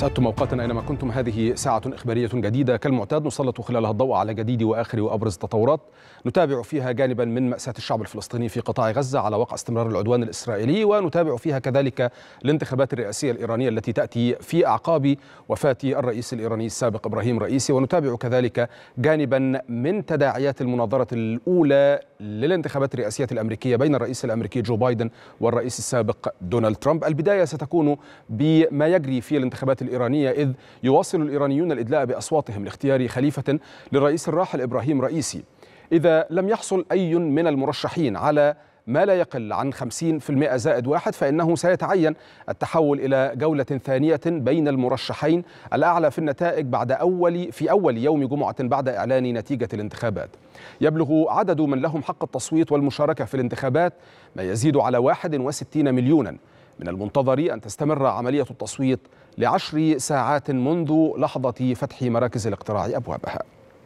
أسعدتم أوقاتنا أينما كنتم. هذه ساعة إخبارية جديدة كالمعتاد نسلط خلالها الضوء على جديد وآخر وأبرز التطورات، نتابع فيها جانبا من مأساة الشعب الفلسطيني في قطاع غزة على وقع استمرار العدوان الإسرائيلي، ونتابع فيها كذلك الانتخابات الرئاسية الإيرانية التي تأتي في أعقاب وفاة الرئيس الإيراني السابق إبراهيم رئيسي، ونتابع كذلك جانبا من تداعيات المناظرة الأولى للانتخابات الرئاسية الأمريكية بين الرئيس الأمريكي جو بايدن والرئيس السابق دونالد ترامب. البداية ستكون بما يجري في الانتخابات الإيرانية، إذ يواصل الإيرانيون الإدلاء بأصواتهم لاختيار خليفة للرئيس الراحل إبراهيم رئيسي. إذا لم يحصل أي من المرشحين على ما لا يقل عن 50% زائد واحد، فإنه سيتعين التحول إلى جولة ثانية بين المرشحين الأعلى في النتائج في أول يوم جمعة بعد إعلان نتيجة الانتخابات. يبلغ عدد من لهم حق التصويت والمشاركة في الانتخابات ما يزيد على 61 مليونا. من المنتظر أن تستمر عملية التصويت ل10 ساعات منذ لحظة فتح مراكز الاقتراع أبوابها.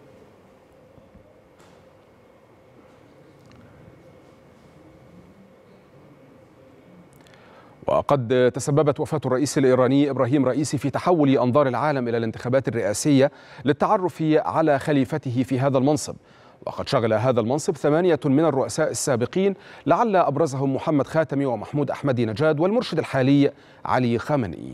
وقد تسببت وفاة الرئيس الإيراني إبراهيم رئيسي في تحول أنظار العالم إلى الانتخابات الرئاسية للتعرف على خليفته في هذا المنصب، وقد شغل هذا المنصب 8 من الرؤساء السابقين، لعل أبرزهم محمد خاتمي ومحمود أحمدي نجاد والمرشد الحالي علي خامنئي.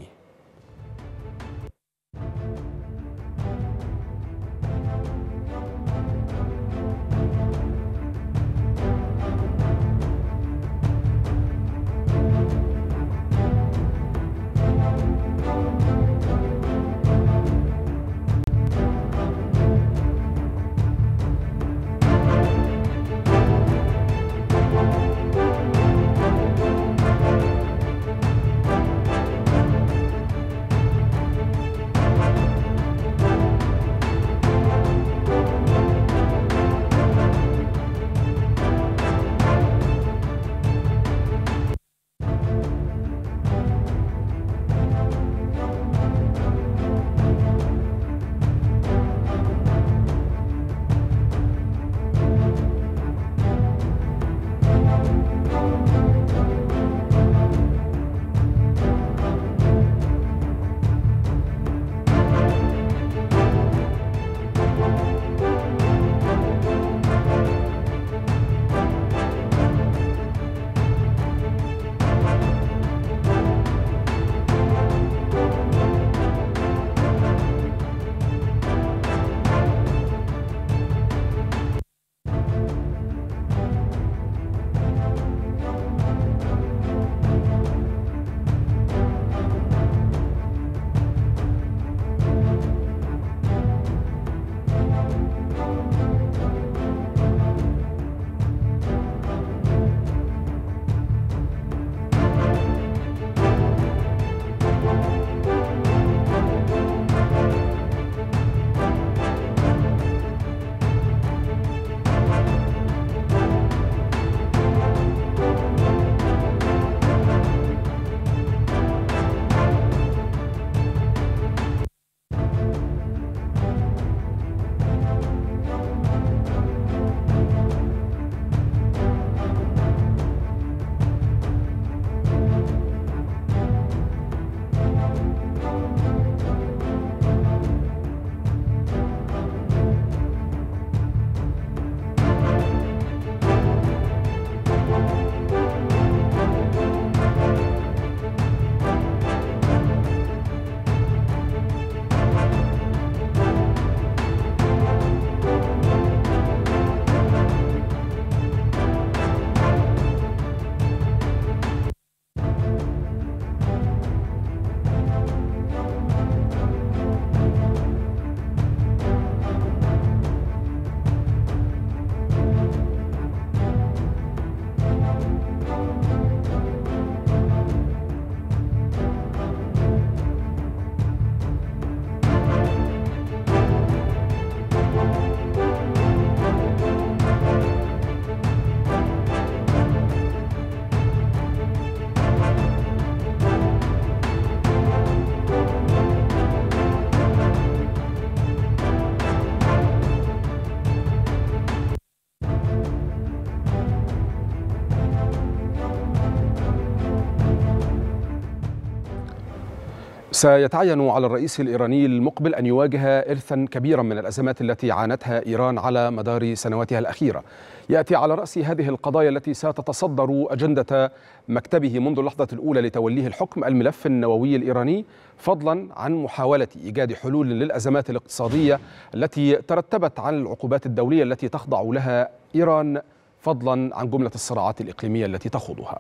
سيتعين على الرئيس الإيراني المقبل أن يواجه إرثا كبيرا من الأزمات التي عانتها إيران على مدار سنواتها الأخيرة. يأتي على رأس هذه القضايا التي ستتصدر أجندة مكتبه منذ اللحظة الأولى لتوليه الحكم الملف النووي الإيراني، فضلا عن محاولة إيجاد حلول للأزمات الاقتصادية التي ترتبت عن العقوبات الدولية التي تخضع لها إيران، فضلا عن جملة الصراعات الإقليمية التي تخوضها.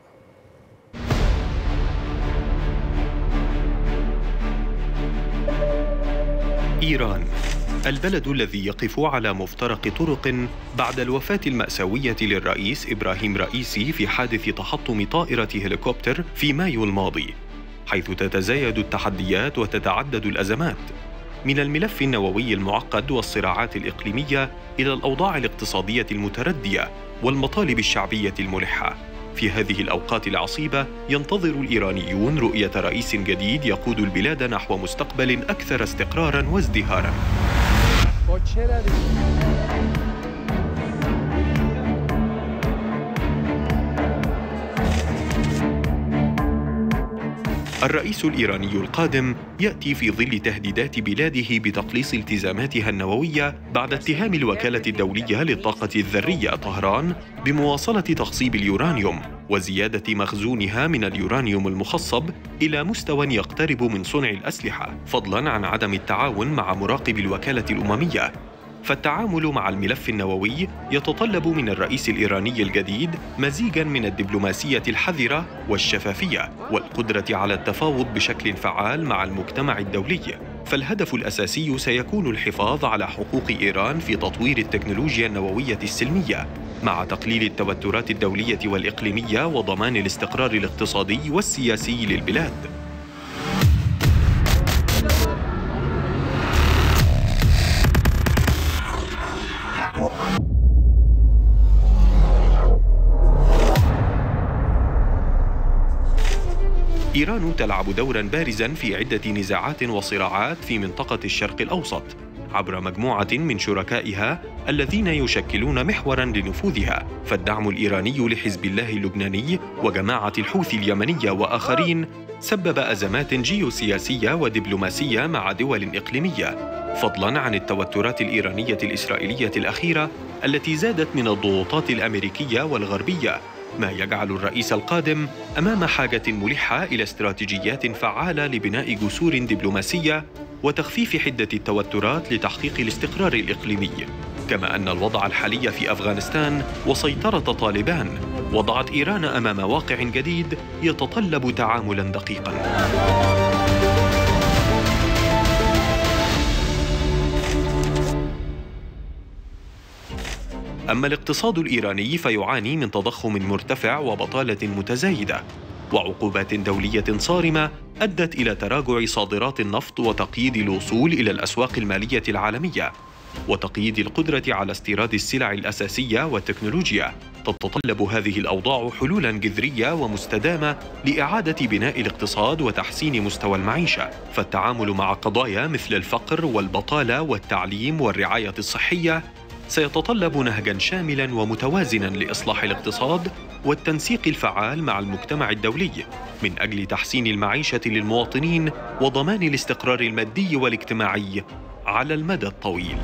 إيران، البلد الذي يقف على مفترق طرق بعد الوفاة المأساوية للرئيس إبراهيم رئيسي في حادث تحطم طائرة هليكوبتر في مايو الماضي، حيث تتزايد التحديات وتتعدد الأزمات، من الملف النووي المعقد والصراعات الإقليمية إلى الأوضاع الاقتصادية المتردية والمطالب الشعبية الملحة. في هذه الأوقات العصيبة ينتظر الإيرانيون رؤية رئيس جديد يقود البلاد نحو مستقبل أكثر استقراراً وازدهاراً. الرئيس الإيراني القادم يأتي في ظل تهديدات بلاده بتقليص التزاماتها النووية بعد اتهام الوكالة الدولية للطاقة الذرية طهران بمواصلة تخصيب اليورانيوم وزيادة مخزونها من اليورانيوم المخصب إلى مستوى يقترب من صنع الأسلحة، فضلاً عن عدم التعاون مع مراقب الوكالة الأممية. فالتعامل مع الملف النووي يتطلب من الرئيس الإيراني الجديد مزيجاً من الدبلوماسية الحذرة والشفافية والقدرة على التفاوض بشكل فعال مع المجتمع الدولي. فالهدف الأساسي سيكون الحفاظ على حقوق إيران في تطوير التكنولوجيا النووية السلمية، مع تقليل التوترات الدولية والإقليمية وضمان الاستقرار الاقتصادي والسياسي للبلاد. إيران تلعب دورا بارزا في عدة نزاعات وصراعات في منطقة الشرق الأوسط عبر مجموعة من شركائها الذين يشكلون محورا لنفوذها، فالدعم الإيراني لحزب الله اللبناني وجماعة الحوثي اليمنية وآخرين سبب أزمات جيوسياسية ودبلوماسية مع دول إقليمية، فضلا عن التوترات الإيرانية الإسرائيلية الأخيرة التي زادت من الضغوطات الأمريكية والغربية، ما يجعل الرئيس القادم أمام حاجة ملحة إلى استراتيجيات فعالة لبناء جسور دبلوماسية وتخفيف حدة التوترات لتحقيق الاستقرار الإقليمي. كما أن الوضع الحالي في أفغانستان وسيطرة طالبان وضعت إيران أمام واقع جديد يتطلب تعاملاً دقيقاً. أما الاقتصاد الإيراني فيعاني من تضخم مرتفع وبطالة متزايدة وعقوبات دولية صارمة أدت إلى تراجع صادرات النفط وتقييد الوصول إلى الأسواق المالية العالمية وتقييد القدرة على استيراد السلع الأساسية والتكنولوجيا. تتطلب هذه الأوضاع حلولاً جذرية ومستدامة لإعادة بناء الاقتصاد وتحسين مستوى المعيشة، فالتعامل مع قضايا مثل الفقر والبطالة والتعليم والرعاية الصحية سيتطلب نهجاً شاملاً ومتوازناً لإصلاح الاقتصاد والتنسيق الفعال مع المجتمع الدولي من أجل تحسين المعيشة للمواطنين وضمان الاستقرار المادي والاجتماعي على المدى الطويل.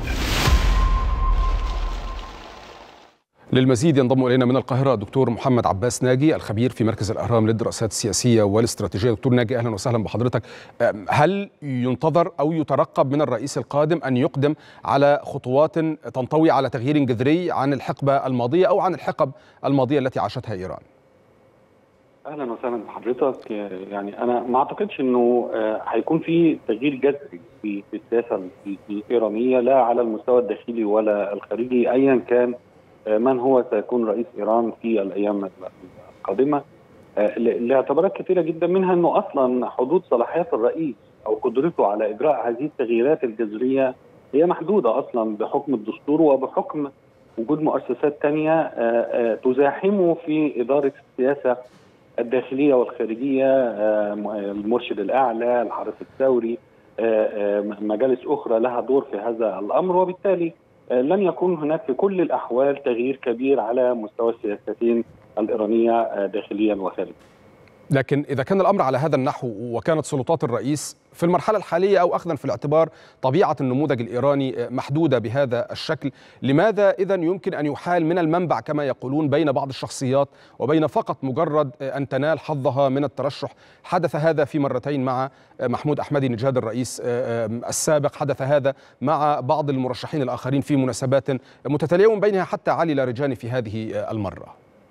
للمزيد ينضم إلينا من القاهرة دكتور محمد عباس ناجي، الخبير في مركز الأهرام للدراسات السياسية والاستراتيجية. دكتور ناجي، أهلا وسهلا بحضرتك. هل ينتظر أو يترقب من الرئيس القادم أن يقدم على خطوات تنطوي على تغيير جذري عن الحقبة الماضية أو عن الحقب الماضية التي عاشتها إيران؟ اهلا وسهلا بحضرتك. يعني انا ما اعتقدش انه هيكون في تغيير جذري في السياسه الايرانيه، لا على المستوى الداخلي ولا الخارجي، ايا كان من هو سيكون رئيس ايران في الايام القادمه، لاعتبارات كثيره جدا، منها انه اصلا حدود صلاحيات الرئيس او قدرته على اجراء هذه التغييرات الجذريه هي محدوده اصلا بحكم الدستور وبحكم وجود مؤسسات ثانيه تزاحمه في اداره السياسه الداخلية والخارجية، المرشد الأعلى، الحرس الثوري، مجالس أخرى لها دور في هذا الأمر، وبالتالي لن يكون هناك في كل الأحوال تغيير كبير على مستوى السياستين الإيرانية داخليا وخارجيا. لكن إذا كان الأمر على هذا النحو وكانت سلطات الرئيس في المرحلة الحالية أو أخذا في الاعتبار طبيعة النموذج الإيراني محدودة بهذا الشكل، لماذا إذن يمكن أن يحال من المنبع كما يقولون بين بعض الشخصيات وبين فقط مجرد أن تنال حظها من الترشح؟ حدث هذا في مرتين مع محمود أحمدي نجاد الرئيس السابق، حدث هذا مع بعض المرشحين الآخرين في مناسبات متتالية ومن بينها حتى علي لاrijani في هذه المرة.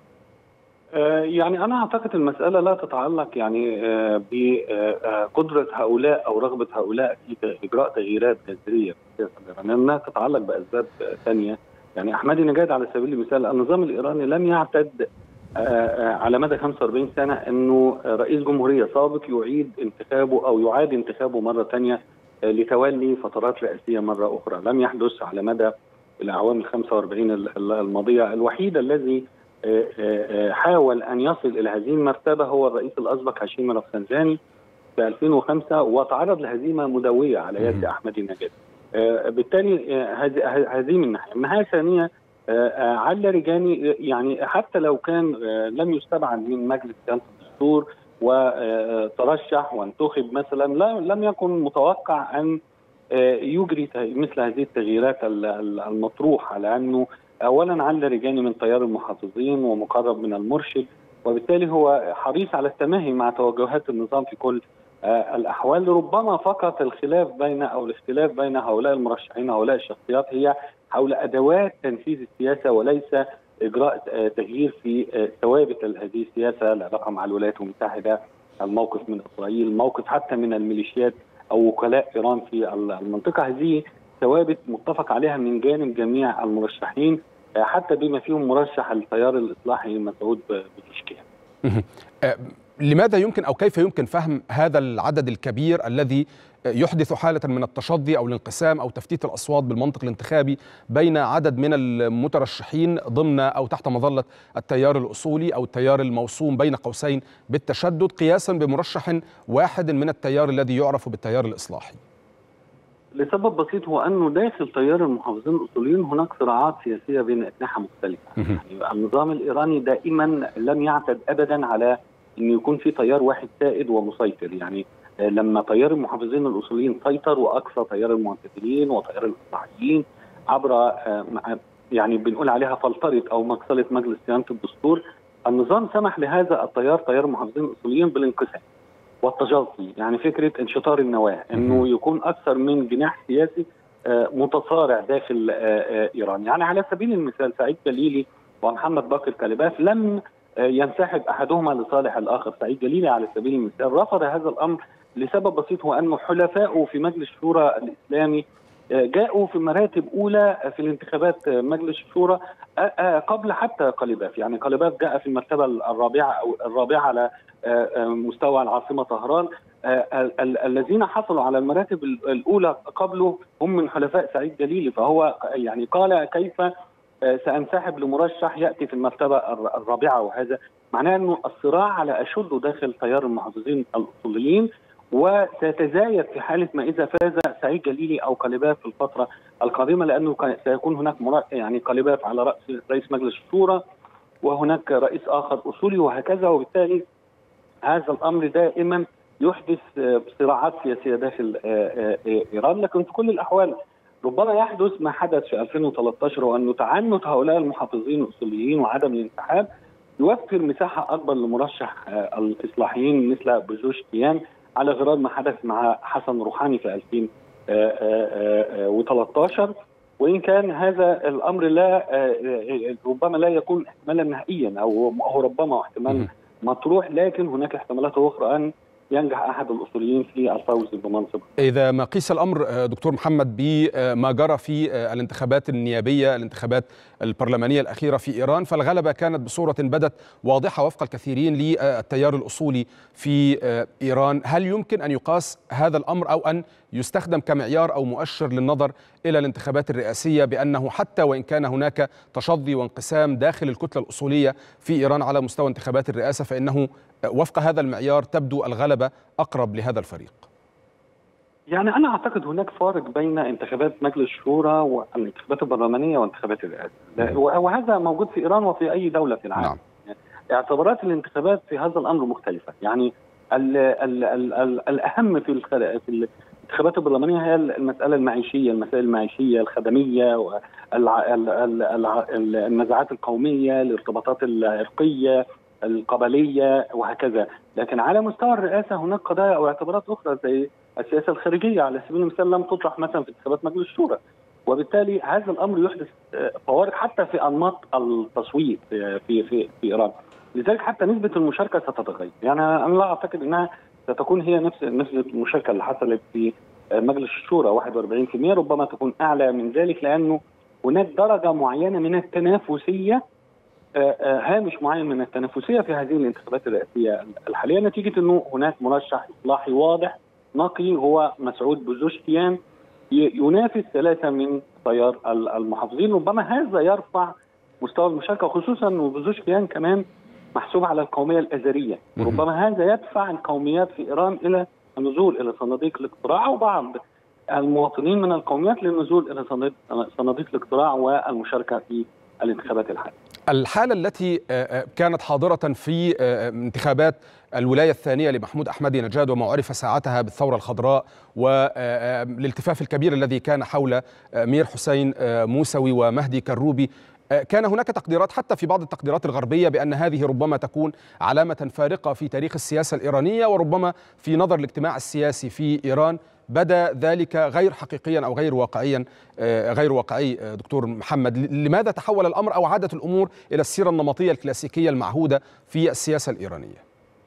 يعني أنا أعتقد المسألة لا تتعلق يعني بقدرة هؤلاء أو رغبة هؤلاء في إجراء تغييرات جذرية في السياسة الإيرانية، إنها تتعلق بأسباب ثانية. يعني أحمدي نجاد على سبيل المثال، النظام الإيراني لم يعتد على مدى 45 سنة أنه رئيس جمهورية سابق يعيد انتخابه أو يعاد انتخابه مرة ثانية لتولي فترات رئاسية مرة أخرى. لم يحدث على مدى الأعوام 45 الماضية. الوحيد الذي حاول أن يصل إلى هذه المرتبة هو الرئيس الأسبق هاشيم رفسنجاني في 2005، وتعرض لهزيمة مدوية على يد أحمدي نجاد. بالتالي هذه من ناحية. من ناحية ثانية، علي لاrijani يعني حتى لو كان لم يستبعد من مجلس صيانة الدستور وترشح وانتخب مثلا، لم يكن متوقع أن يجري مثل هذه التغييرات المطروحة، لأنه أولا علي لاrijani من تيار المحافظين ومقرب من المرشد، وبالتالي هو حريص على التماهي مع توجهات النظام في كل الأحوال. ربما فقط الخلاف بين هؤلاء المرشحين هؤلاء الشخصيات هي حول أدوات تنفيذ السياسة، وليس إجراء تغيير في ثوابت هذه السياسة، العلاقة مع الولايات المتحدة، الموقف من إسرائيل، الموقف حتى من الميليشيات أو وكلاء إيران في المنطقة. هذه ثوابت متفق عليها من جانب جميع المرشحين، حتى بما فيهم مرشح التيار الإصلاحي مسعود بوزيشكيان. لماذا يمكن أو كيف يمكن فهم هذا العدد الكبير الذي يحدث حالة من التشظي أو الانقسام أو تفتيت الأصوات بالمنطق الانتخابي بين عدد من المترشحين ضمن أو تحت مظلة التيار الأصولي أو التيار الموسوم بين قوسين بالتشدد، قياسا بمرشح واحد من التيار الذي يعرف بالتيار الإصلاحي؟ لسبب بسيط، هو أنه داخل تيار المحافظين الأصوليين هناك صراعات سياسية بين أجنحة مختلفة. يعني النظام الإيراني دائما لم يعتد أبدا على أن يكون في تيار واحد سائد ومسيطر. يعني لما تيار المحافظين الأصوليين سيطر وأقصى تيار المعتدلين وتيار الإصلاحيين عبر يعني بنقول عليها فلترة أو مقصلة مجلس صيانة الدستور، النظام سمح لهذا التيار تيار المحافظين الأصوليين بالانقسام والتجاطي. يعني فكرة انشطار النواة، أنه يكون أكثر من جناح سياسي متصارع داخل إيران. يعني على سبيل المثال سعيد جليلي ومحمد باقر كلباف لم ينسحب أحدهما لصالح الآخر. سعيد جليلي على سبيل المثال رفض هذا الأمر لسبب بسيط، هو أنه حلفائه في مجلس الشورى الإسلامي جاءوا في مراتب أولى في الانتخابات مجلس الشورى قبل حتى قليباف. يعني قليباف جاء في المرتبة الرابعة أو الرابعة على مستوى العاصمة طهران. الذين حصلوا على المراتب الأولى قبله هم من حلفاء سعيد جليلي، فهو يعني قال كيف سأنسحب لمرشح يأتي في المرتبة الرابعة، وهذا معناه أنه الصراع على أشده داخل تيار المحافظين الأصوليين، وسيتزايد في حالة ما إذا فاز سعيد جليلي أو قليباف في الفترة القادمة، لأنه سيكون هناك يعني قليباف على رأس رئيس مجلس الشورى وهناك رئيس آخر أصولي وهكذا. وبالتالي هذا الأمر دائما يحدث صراعات سياسية داخل إيران. لكن في كل الأحوال ربما يحدث ما حدث في 2013، وأنه تعنت هؤلاء المحافظين الأصوليين وعدم الانسحاب يوفر مساحة أكبر لمرشح الإصلاحيين مثل بوزيشكيان، على غرار ما حدث مع حسن روحاني في 2013. وإن كان هذا الأمر ربما لا يكون احتمالا نهائيا أو ربما احتمال مطروح، لكن هناك احتمالات أخرى أن ينجح أحد الأصوليين في الفوز بمنصب. إذا ما قيس الأمر دكتور محمد بما جرى في الانتخابات النيابية، الانتخابات البرلمانية الأخيرة في إيران، فالغلبة كانت بصورة بدت واضحة وفق الكثيرين للتيار الأصولي في إيران. هل يمكن أن يقاس هذا الأمر أو أن يستخدم كمعيار أو مؤشر للنظر إلى الانتخابات الرئاسية بأنه حتى وإن كان هناك تشظي وانقسام داخل الكتلة الأصولية في إيران على مستوى انتخابات الرئاسة، فإنه وفق هذا المعيار تبدو الغلبة أقرب لهذا الفريق؟ يعني أنا أعتقد هناك فارق بين انتخابات مجلس الشورى والانتخابات البرلمانية وانتخابات الرئاسة، وهذا موجود في إيران وفي أي دولة في العالم. نعم. اعتبارات الانتخابات في هذا الامر مختلفه. يعني الاهم في الانتخابات البرلمانيه هي المساله المعيشيه، المسائل المعيشيه الخدميه، النزاعات القوميه، الارتباطات العرقيه، القبليه وهكذا. لكن على مستوى الرئاسه هناك قضايا او اعتبارات اخرى زي السياسه الخارجيه على سبيل المثال لم تطرح مثلا في انتخابات مجلس الشورى، وبالتالي هذا الامر يحدث فوارق حتى في انماط التصويت في ايران. لذلك حتى نسبه المشاركه ستتغير. يعني انا لا اعتقد انها ستكون هي نفس نسبه المشاركه اللي حصلت في مجلس الشورى 41%، ربما تكون اعلى من ذلك، لانه هناك درجه معينه من التنافسيه، هامش معين من التنافسيه في هذه الانتخابات الرئاسيه الحاليه، نتيجه انه هناك مرشح اصلاحي واضح نقي هو مسعود بوزوشكيان ينافس 3 من تيار المحافظين. ربما هذا يرفع مستوى المشاركه، وخصوصا انه بوزوشكيان كمان محسوب على القوميه الازريه، وربما هذا يدفع القوميات في ايران الى النزول الى صناديق الاقتراع، وبعض المواطنين من القوميات للنزول الى صناديق الاقتراع والمشاركه في الانتخابات الحاليه. الحالة التي كانت حاضرة في انتخابات الولاية الثانية لمحمود أحمدي نجاد وما عرف ساعتها بالثورة الخضراء والالتفاف الكبير الذي كان حول مير حسين موسوي ومهدي كروبي، كان هناك تقديرات حتى في بعض التقديرات الغربية بأن هذه ربما تكون علامة فارقة في تاريخ السياسة الإيرانية، وربما في نظر الاجتماع السياسي في إيران بدا ذلك غير حقيقيا أو غير واقعي. دكتور محمد، لماذا تحول الأمر أو عادت الأمور إلى السيرة النمطية الكلاسيكية المعهودة في السياسة الإيرانية؟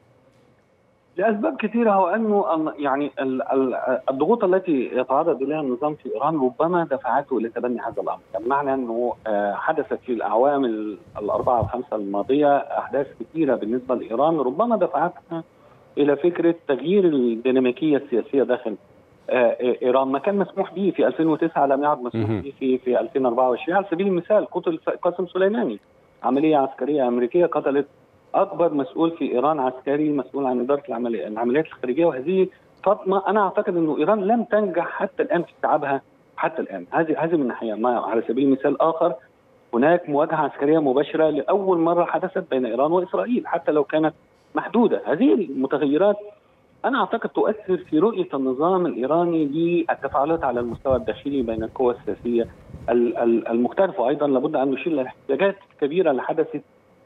لأسباب كثيرة، هو أنه يعني الضغوط التي يتعرض إليها النظام في إيران ربما دفعته إلى تبني هذا الأمر، بمعنى أنه حدثت في الأعوام الأربعة الخمسة الماضية أحداث كثيرة بالنسبة لإيران ربما دفعتها إلى فكرة تغيير الديناميكية السياسية داخل إيران. ما كان مسموح به في 2009 لم يعد مسموح به في 2024. على سبيل المثال قتل قاسم سليماني، عملية عسكرية أمريكية قتلت أكبر مسؤول في إيران عسكري مسؤول عن إدارة العمليات الخارجية، وهذه صدمة أنا أعتقد أنه إيران لم تنجح حتى الآن في استيعابها حتى الآن. هذه من ناحية. على سبيل المثال آخر، هناك مواجهة عسكرية مباشرة لأول مرة حدثت بين إيران وإسرائيل حتى لو كانت محدودة. هذه المتغيرات أنا أعتقد تؤثر في رؤية النظام الإيراني للتفاعلات على المستوى الداخلي بين القوى السياسية المختلفة. أيضا لابد أن نشير لاحتجاجات كبيرة اللي حدثت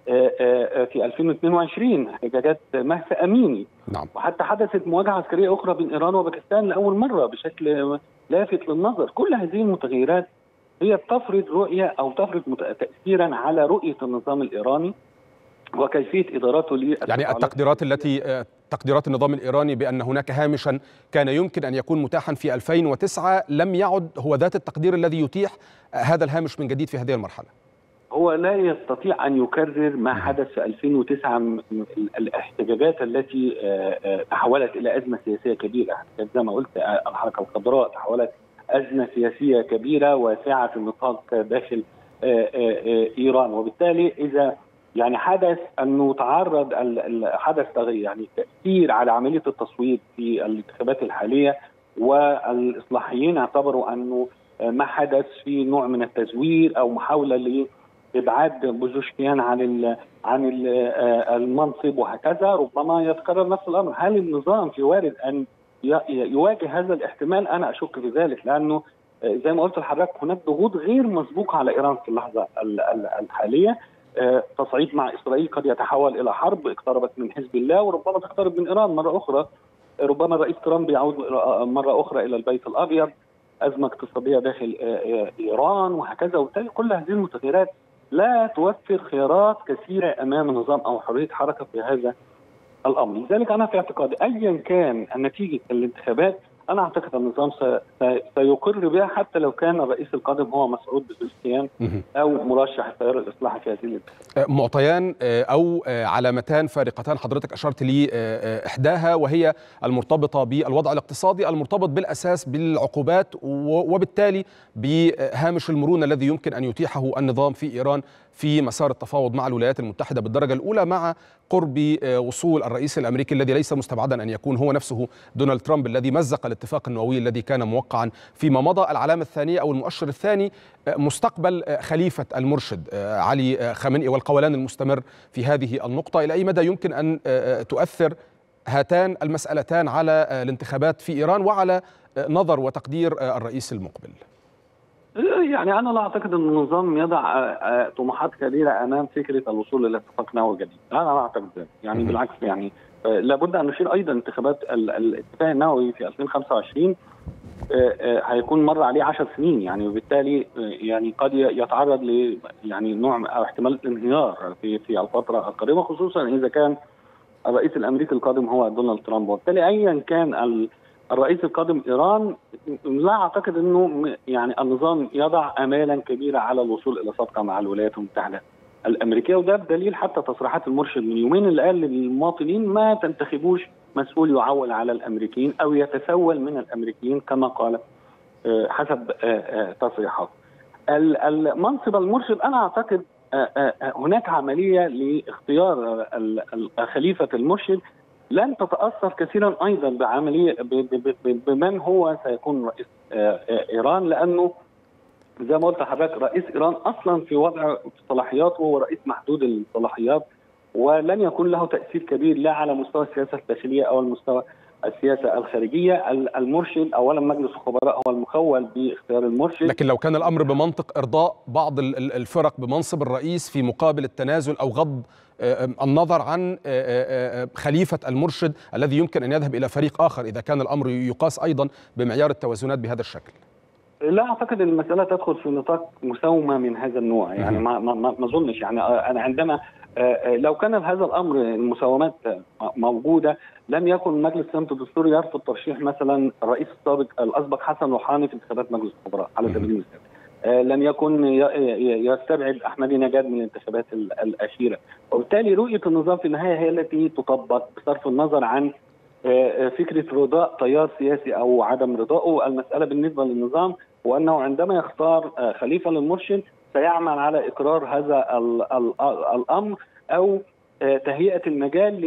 في 2022، احتجاجات مهسا أميني. نعم. وحتى حدثت مواجهة عسكرية أخرى بين إيران وباكستان لأول مرة بشكل لافت للنظر. كل هذه المتغيرات هي تفرض رؤية أو تفرض تأثيرا على رؤية النظام الإيراني وكيفية إدارته يعني تقديرات النظام الإيراني بأن هناك هامشا كان يمكن أن يكون متاحا في 2009 لم يعد هو ذات التقدير الذي يتيح هذا الهامش من جديد في هذه المرحلة. هو لا يستطيع أن يكرر ما حدث في 2009 الاحتجاجات التي تحولت إلى أزمة سياسية كبيرة. زي ما قلت الحركة الخضراء تحولت أزمة سياسية كبيرة واسعة النطاق داخل إيران، وبالتالي إذا يعني حدث أنه تعرض حدث يعني تأثير على عملية التصويت في الانتخابات الحالية، والإصلاحيين اعتبروا أنه ما حدث في نوع من التزوير أو محاولة لإبعاد بوزوشكيان عن المنصب وهكذا، ربما يتكرر نفس الأمر. هل النظام في وارد أن يواجه هذا الاحتمال؟ أنا أشك في ذلك، لأنه زي ما قلت لحضرتك هناك ضغوط غير مسبوقة على إيران في اللحظة الحالية. تصعيد مع إسرائيل قد يتحول إلى حرب، اقتربت من حزب الله وربما تقترب من إيران مرة أخرى. ربما الرئيس ترامب يعود مرة أخرى إلى البيت الأبيض، أزمة اقتصادية داخل إيران وهكذا. وبالتالي كل هذه المتغيرات لا توفر خيارات كثيرة أمام النظام أو حرية حركة في هذا الأمر. لذلك أنا في اعتقادي أيا كان النتيجة الانتخابات أنا أعتقد النظام سيقر بها حتى لو كان الرئيس القادم هو مسعود بوزوشكيان أو مرشح التيار الإصلاحي في هذه الانتخابات. معطيان أو علامتان فارقتان حضرتك أشرت لي إحداها وهي المرتبطة بالوضع الاقتصادي المرتبط بالأساس بالعقوبات وبالتالي بهامش المرونة الذي يمكن أن يتيحه النظام في إيران في مسار التفاوض مع الولايات المتحدة بالدرجة الأولى، مع قرب وصول الرئيس الأمريكي الذي ليس مستبعدا أن يكون هو نفسه دونالد ترامب الذي مزق الاتفاق النووي الذي كان موقعا فيما مضى. العلامة الثانية أو المؤشر الثاني مستقبل خليفة المرشد علي خامنئي والقولان المستمر في هذه النقطة. إلى أي مدى يمكن أن تؤثر هاتان المسألتان على الانتخابات في إيران وعلى نظر وتقدير الرئيس المقبل؟ يعني أنا لا أعتقد أن النظام يضع طموحات كبيرة أمام فكرة الوصول إلى اتفاق نووي جديد. أنا لا أعتقد ذلك، يعني بالعكس. يعني لابد أن نشير أيضا انتخابات الاتفاق النووي في 2025 هيكون مر عليه 10 سنين، يعني وبالتالي يعني قد يتعرض ل يعني نوع أو احتمال الانهيار في الفترة القريبة، خصوصا إذا كان الرئيس الأمريكي القادم هو دونالد ترامب. وبالتالي أيا كان الرئيس القادم إيران، لا أعتقد أنه يعني النظام يضع آمالا كبيرة على الوصول إلى صفقة مع الولايات المتحدة الأمريكية. وده بدليل حتى تصريحات المرشد من يومين اللي قال للمواطنين ما تنتخبوش مسؤول يعول على الأمريكيين أو يتسول من الأمريكيين كما قال حسب تصريحاته. المنصب المرشد أنا أعتقد هناك عملية لاختيار خليفة المرشد لن تتأثر كثيرا أيضا بعملية بمن هو سيكون رئيس إيران، لأنه زي ما قلت لحضرتك رئيس إيران أصلا في وضع صلاحياته هو رئيس محدود الصلاحيات، ولن يكون له تأثير كبير لا على مستوى السياسة الداخلية أو المستوى السياسة الخارجية. المرشد أولا مجلس الخبراء هو المخول باختيار المرشد، لكن لو كان الأمر بمنطق إرضاء بعض الفرق بمنصب الرئيس في مقابل التنازل أو غض النظر عن خليفة المرشد الذي يمكن أن يذهب إلى فريق آخر إذا كان الأمر يقاس أيضا بمعيار التوازنات بهذا الشكل. لا أعتقد أن المسألة تدخل في نطاق مساومة من هذا النوع، يعني ما أظنش. يعني أنا عندما لو كان هذا الأمر المساومات موجودة لم يكن مجلس الصيانة الدستوري يرفض ترشيح مثلا الرئيس الأسبق حسن روحاني في انتخابات مجلس الخبراء على سبيل المثال. لم يكن يستبعد أحمدي نجاد من الانتخابات الأخيرة. وبالتالي رؤية النظام في النهاية هي التي تطبق بصرف النظر عن فكرة رضاء تيار سياسي أو عدم رضائه. المسألة بالنسبة للنظام وأنه عندما يختار خليفة للمرشد سيعمل على إقرار هذا الأمر أو تهيئة المجال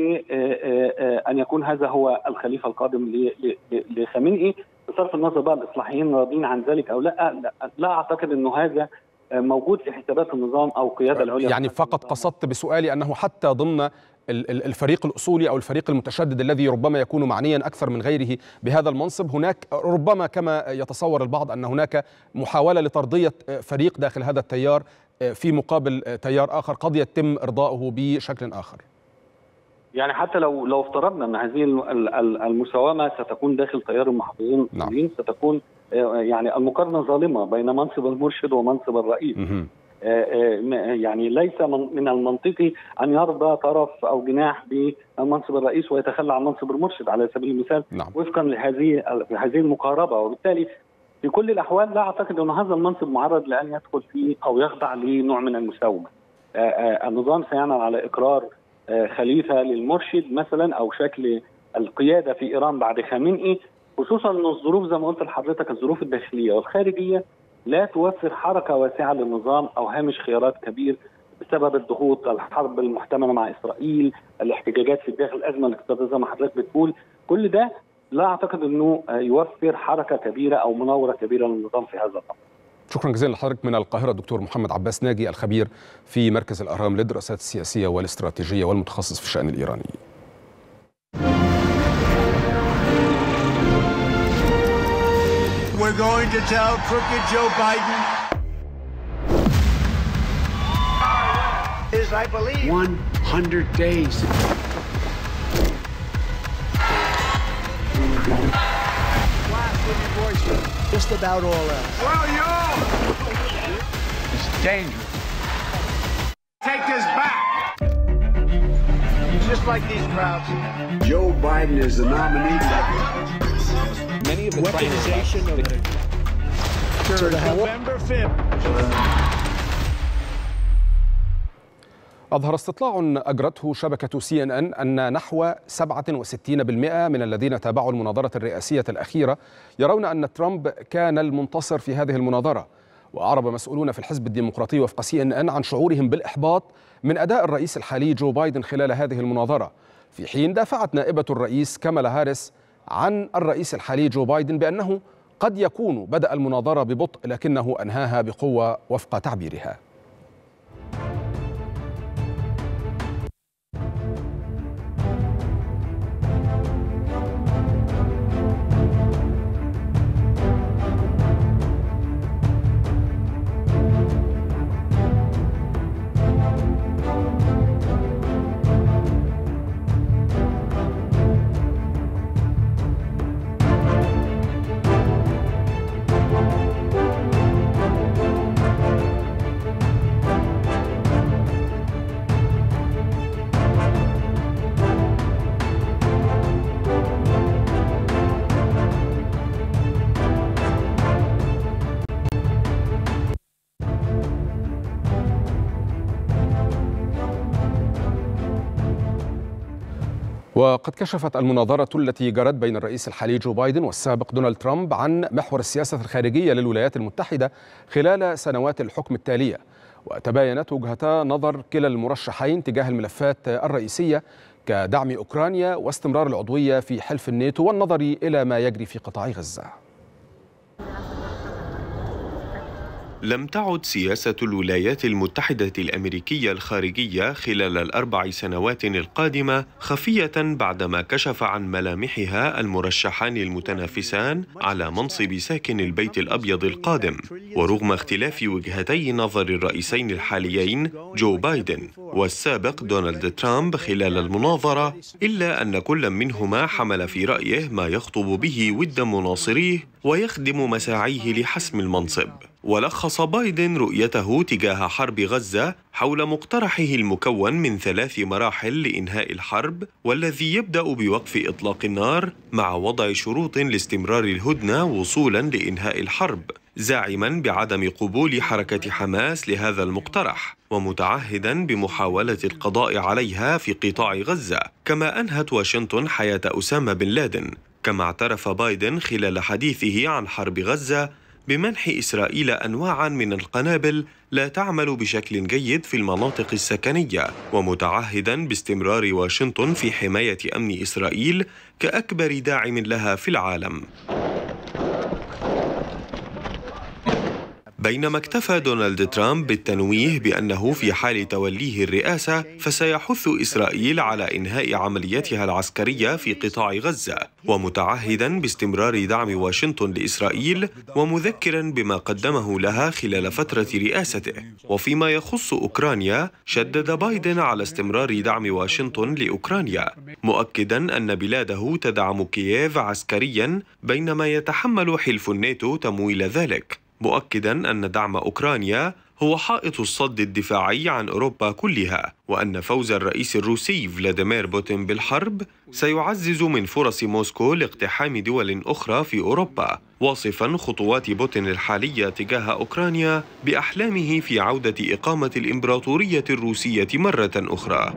لأن يكون هذا هو الخليفة القادم لخامنئي. بصرف النظر بقى الإصلاحيين راضين عن ذلك أو لا أعتقد أنه هذا موجود في حسابات النظام أو القيادة العليا. يعني فقط قصدت بسؤالي أنه حتى ضمن الفريق الأصولي أو الفريق المتشدد الذي ربما يكون معنيا أكثر من غيره بهذا المنصب، هناك ربما كما يتصور البعض أن هناك محاولة لترضية فريق داخل هذا التيار في مقابل تيار آخر قد يتم إرضاؤه بشكل آخر. يعني حتى لو افترضنا أن هذه المساومة ستكون داخل تيار المحافظين المسلمين، ستكون يعني المقارنة ظالمة بين منصب المرشد ومنصب الرئيس. يعني ليس من المنطقي أن يرضى طرف أو جناح بمنصب الرئيس ويتخلى عن منصب المرشد على سبيل المثال وفقا لهذه المقاربة. وبالتالي في كل الأحوال لا أعتقد أن هذا المنصب معرض لأن يدخل فيه أو يخضع لنوع من المساومة. النظام سيعمل على إقرار خليفة للمرشد مثلا أو شكل القيادة في إيران بعد خامنئي، خصوصا أن الظروف زي ما قلت لحضرتك الظروف الداخلية والخارجية لا توفر حركة واسعة للنظام أو هامش خيارات كبير بسبب الضغوط، الحرب المحتملة مع إسرائيل، الاحتجاجات في الداخل، الأزمة الاقتصادية زي ما حضرتك بتقول. كل ده لا أعتقد أنه يوفر حركة كبيرة أو مناورة كبيرة للنظام في هذا الأمر. شكرا جزيلا لحضرتك من القاهرة الدكتور محمد عباس ناجي الخبير في مركز الأهرام للدراسات السياسية والاستراتيجية والمتخصص في الشأن الإيراني. We're going to tell crooked Joe Biden is, I believe, 100 days. Just about all else. Well, it's dangerous. Take this back. Just like these crowds. Joe Biden is the nominee. Many of the weaponization of November 5th. أظهر استطلاع أجرته شبكة CNN أن نحو 67% من الذين تابعوا المناظرة الرئاسية الأخيرة يرون أن ترامب كان المنتصر في هذه المناظرة، وأعرب مسؤولون في الحزب الديمقراطي وفق CNN عن شعورهم بالإحباط من أداء الرئيس الحالي جو بايدن خلال هذه المناظرة، في حين دافعت نائبة الرئيس كامالا هاريس عن الرئيس الحالي جو بايدن بأنه قد يكون بدأ المناظرة ببطء لكنه أنهاها بقوة وفق تعبيرها. وقد كشفت المناظرة التي جرت بين الرئيس الحالي جو بايدن والسابق دونالد ترامب عن محور السياسة الخارجية للولايات المتحدة خلال سنوات الحكم التالية، وتباينت وجهتا نظر كلا المرشحين تجاه الملفات الرئيسية كدعم أوكرانيا واستمرار العضوية في حلف الناتو والنظر إلى ما يجري في قطاع غزة. لم تعد سياسة الولايات المتحدة الأمريكية الخارجية خلال ال4 سنوات القادمة خفية بعدما كشف عن ملامحها المرشحان المتنافسان على منصب ساكن البيت الأبيض القادم. ورغم اختلاف وجهتي نظر الرئيسين الحاليين جو بايدن والسابق دونالد ترامب خلال المناظرة، إلا أن كل منهما حمل في رأيه ما يخطب به ود مناصريه ويخدم مساعيه لحسم المنصب. ولخص بايدن رؤيته تجاه حرب غزة حول مقترحه المكون من 3 مراحل لإنهاء الحرب، والذي يبدأ بوقف إطلاق النار مع وضع شروط لاستمرار الهدنة وصولاً لإنهاء الحرب، زاعماً بعدم قبول حركة حماس لهذا المقترح، ومتعهداً بمحاولة القضاء عليها في قطاع غزة، كما أنهت واشنطن حياة أسامة بن لادن. كما اعترف بايدن خلال حديثه عن حرب غزة بمنح إسرائيل أنواعاً من القنابل لا تعمل بشكل جيد في المناطق السكنية، ومتعهداً باستمرار واشنطن في حماية أمن إسرائيل كأكبر داعم لها في العالم. بينما اكتفى دونالد ترامب بالتنويه بأنه في حال توليه الرئاسة فسيحث إسرائيل على إنهاء عملياتها العسكرية في قطاع غزة، ومتعهداً باستمرار دعم واشنطن لإسرائيل ومذكراً بما قدمه لها خلال فترة رئاسته. وفيما يخص أوكرانيا، شدد بايدن على استمرار دعم واشنطن لأوكرانيا، مؤكداً أن بلاده تدعم كييف عسكرياً بينما يتحمل حلف الناتو تمويل ذلك، مؤكداً أن دعم أوكرانيا هو حائط الصد الدفاعي عن أوروبا كلها، وأن فوز الرئيس الروسي فلاديمير بوتين بالحرب سيعزز من فرص موسكو لاقتحام دول أخرى في أوروبا، واصفاً خطوات بوتين الحالية تجاه أوكرانيا بأحلامه في عودة إقامة الإمبراطورية الروسية مرة أخرى.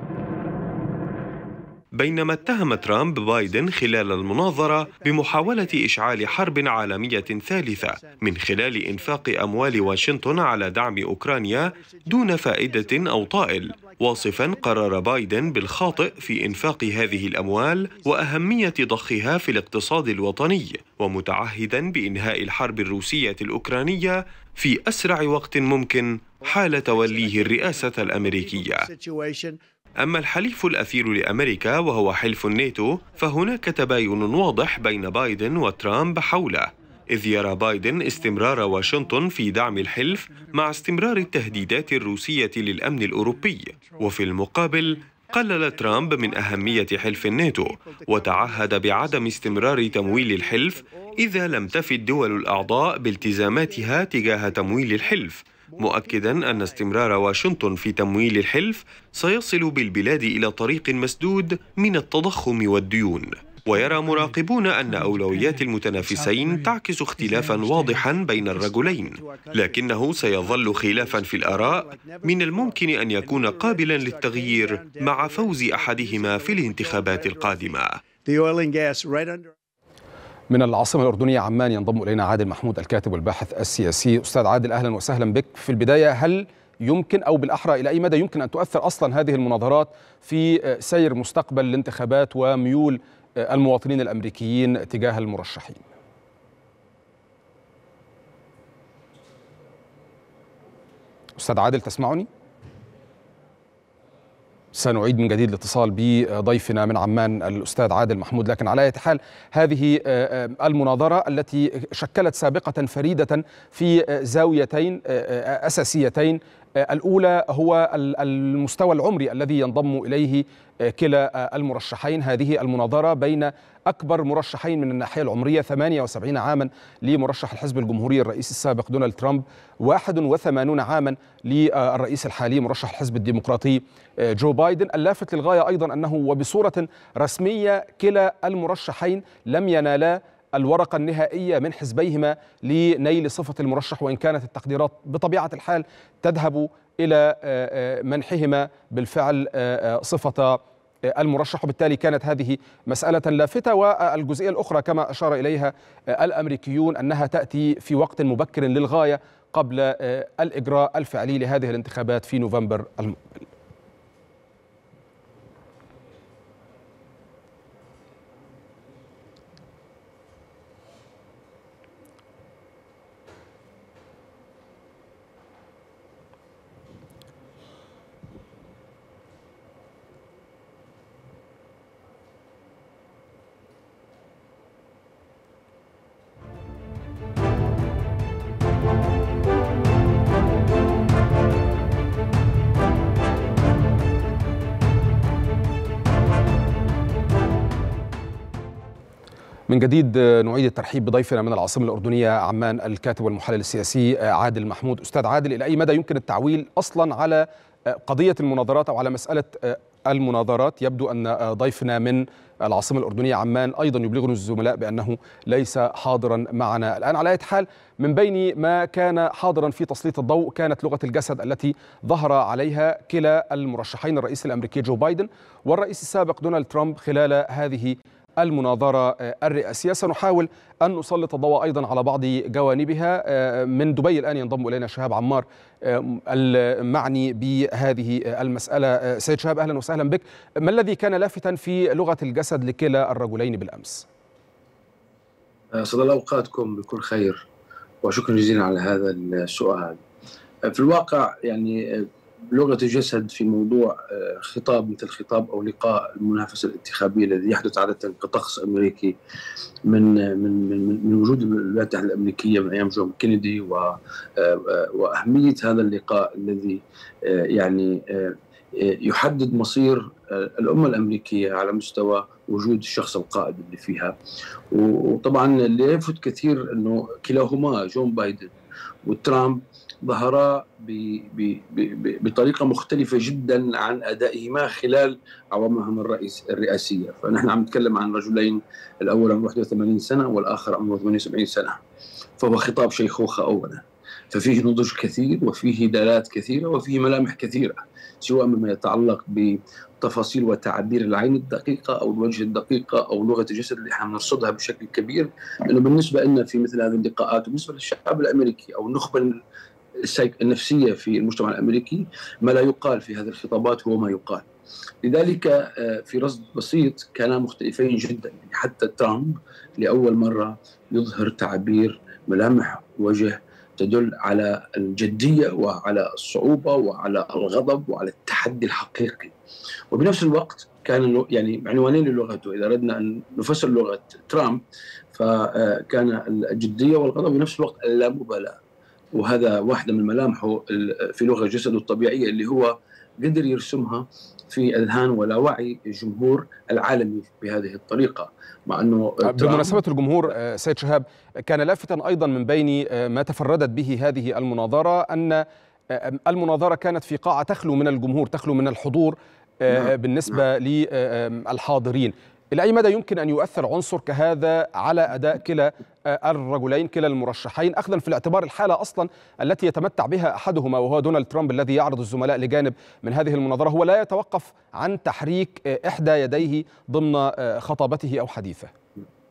بينما اتهم ترامب بايدن خلال المناظرة بمحاولة إشعال حرب عالمية ثالثة من خلال إنفاق أموال واشنطن على دعم أوكرانيا دون فائدة أو طائل، واصفاً قرار بايدن بالخاطئ في إنفاق هذه الأموال وأهمية ضخها في الاقتصاد الوطني، ومتعهداً بإنهاء الحرب الروسية الأوكرانية في أسرع وقت ممكن حال توليه الرئاسة الأمريكية. أما الحليف الأثير لأمريكا وهو حلف الناتو، فهناك تباين واضح بين بايدن وترامب حوله، إذ يرى بايدن استمرار واشنطن في دعم الحلف مع استمرار التهديدات الروسية للأمن الأوروبي، وفي المقابل قلل ترامب من أهمية حلف الناتو وتعهد بعدم استمرار تمويل الحلف إذا لم تفي الدول الأعضاء بالتزاماتها تجاه تمويل الحلف، مؤكداً أن استمرار واشنطن في تمويل الحلف سيصل بالبلاد إلى طريق مسدود من التضخم والديون. ويرى مراقبون أن أولويات المتنافسين تعكس اختلافاً واضحاً بين الرجلين، لكنه سيظل خلافاً في الآراء من الممكن أن يكون قابلاً للتغيير مع فوز أحدهما في الانتخابات القادمة. من العاصمة الأردنية عمان ينضم إلينا عادل محمود الكاتب والباحث السياسي. أستاذ عادل، أهلا وسهلا بك. في البداية، هل يمكن أو بالأحرى إلى أي مدى يمكن أن تؤثر أصلا هذه المناظرات في سير مستقبل الانتخابات وميول المواطنين الأمريكيين تجاه المرشحين؟ أستاذ عادل، تسمعني؟ سنعيد من جديد الاتصال بضيفنا من عمان الأستاذ عادل محمود. لكن على أي حال، هذه المناظرة التي شكلت سابقة فريدة في زاويتين أساسيتين. الأولى هو المستوى العمري الذي ينضم إليه كلا المرشحين. هذه المناظرة بين أكبر مرشحين من الناحية العمرية، 78 عاما لمرشح الحزب الجمهوري الرئيس السابق دونالد ترامب، 81 عاما للرئيس الحالي مرشح الحزب الديمقراطي جو بايدن. اللافت للغاية أيضا أنه وبصورة رسمية كلا المرشحين لم ينالا الورقة النهائية من حزبيهما لنيل صفة المرشح، وإن كانت التقديرات بطبيعة الحال تذهب إلى منحهما بالفعل صفة المرشح، وبالتالي كانت هذه مسألة لافتة. والجزئية الأخرى كما أشار إليها الأمريكيون أنها تأتي في وقت مبكر للغاية قبل الإجراء الفعلي لهذه الانتخابات في نوفمبر المقبل. من جديد نعيد الترحيب بضيفنا من العاصمة الأردنية عمان الكاتب والمحلل السياسي عادل محمود. أستاذ عادل، إلى أي مدى يمكن التعويل أصلا على قضية المناظرات أو على مسألة المناظرات؟ يبدو أن ضيفنا من العاصمة الأردنية عمان أيضا يبلغنا الزملاء بأنه ليس حاضرا معنا الآن. على أي حال، من بين ما كان حاضرا في تسليط الضوء كانت لغة الجسد التي ظهر عليها كلا المرشحين، الرئيس الأمريكي جو بايدن والرئيس السابق دونالد ترامب، خلال هذه المناظرة الرئاسية. سنحاول أن نسلط الضوء أيضا على بعض جوانبها. من دبي الآن ينضم إلينا شهاب عمار المعني بهذه المسألة. سيد شهاب، أهلا وسهلا بك. ما الذي كان لافتا في لغة الجسد لكلا الرجلين بالأمس؟ أسعد الله أوقاتكم بكل خير، وشكرا جزيلا على هذا السؤال. في الواقع يعني لغة الجسد في موضوع خطاب مثل خطاب أو لقاء المنافسة الانتخابية الذي يحدث عادة كطقس أمريكي من وجود الولايات المتحدة الأمريكية من أيام جون كينيدي، وأهمية هذا اللقاء الذي يعني يحدد مصير الأمة الأمريكية على مستوى وجود الشخص القائد اللي فيها. وطبعا اللي يلفت كثير أنه كلاهما جون بايدن وترامب ظهرا بطريقة مختلفة جدا عن أدائهما خلال عوامهم الرئاسية. فنحن عم نتكلم عن رجلين، الأول عمره 81 سنة والآخر عمره 78 سنة، فهو خطاب شيخوخة أولا، ففيه نضج كثير وفيه دلالات كثيرة وفيه ملامح كثيرة، سواء مما يتعلق بتفاصيل وتعبير العين الدقيقة أو الوجه الدقيقة أو لغة الجسد اللي احنا بنرصدها بشكل كبير. لأنه بالنسبة لنا في مثل هذه اللقاءات وبالنسبة للشعب الأمريكي أو النخبة النفسية في المجتمع الأمريكي، ما لا يقال في هذه الخطابات هو ما يقال. لذلك في رصد بسيط كانا مختلفين جدا. يعني حتى ترامب لأول مرة يظهر تعبير ملامح وجه تدل على الجدية وعلى الصعوبة وعلى الغضب وعلى التحدي الحقيقي. وبنفس الوقت كان يعني عنوانين للغته، إذا أردنا أن نفسر لغة ترامب فكان الجدية والغضب وبنفس الوقت اللامبالاة. وهذا واحدة من ملامحه في لغة جسده الطبيعية اللي هو قدر يرسمها في أذهان ولا وعي الجمهور العالمي بهذه الطريقة. مع أنه بمناسبة الجمهور سيد شهاب، كان لافتا أيضا من بين ما تفردت به هذه المناظرة أن المناظرة كانت في قاعة تخلو من الجمهور، تخلو من الحضور بالنسبة للحاضرين. إلى أي مدى يمكن أن يؤثر عنصر كهذا على أداء كلا الرجلين كلا المرشحين، أخذا في الاعتبار الحالة أصلا التي يتمتع بها أحدهما وهو دونالد ترامب الذي يعرض الزملاء لجانب من هذه المناظرة، هو لا يتوقف عن تحريك إحدى يديه ضمن خطابته أو حديثه؟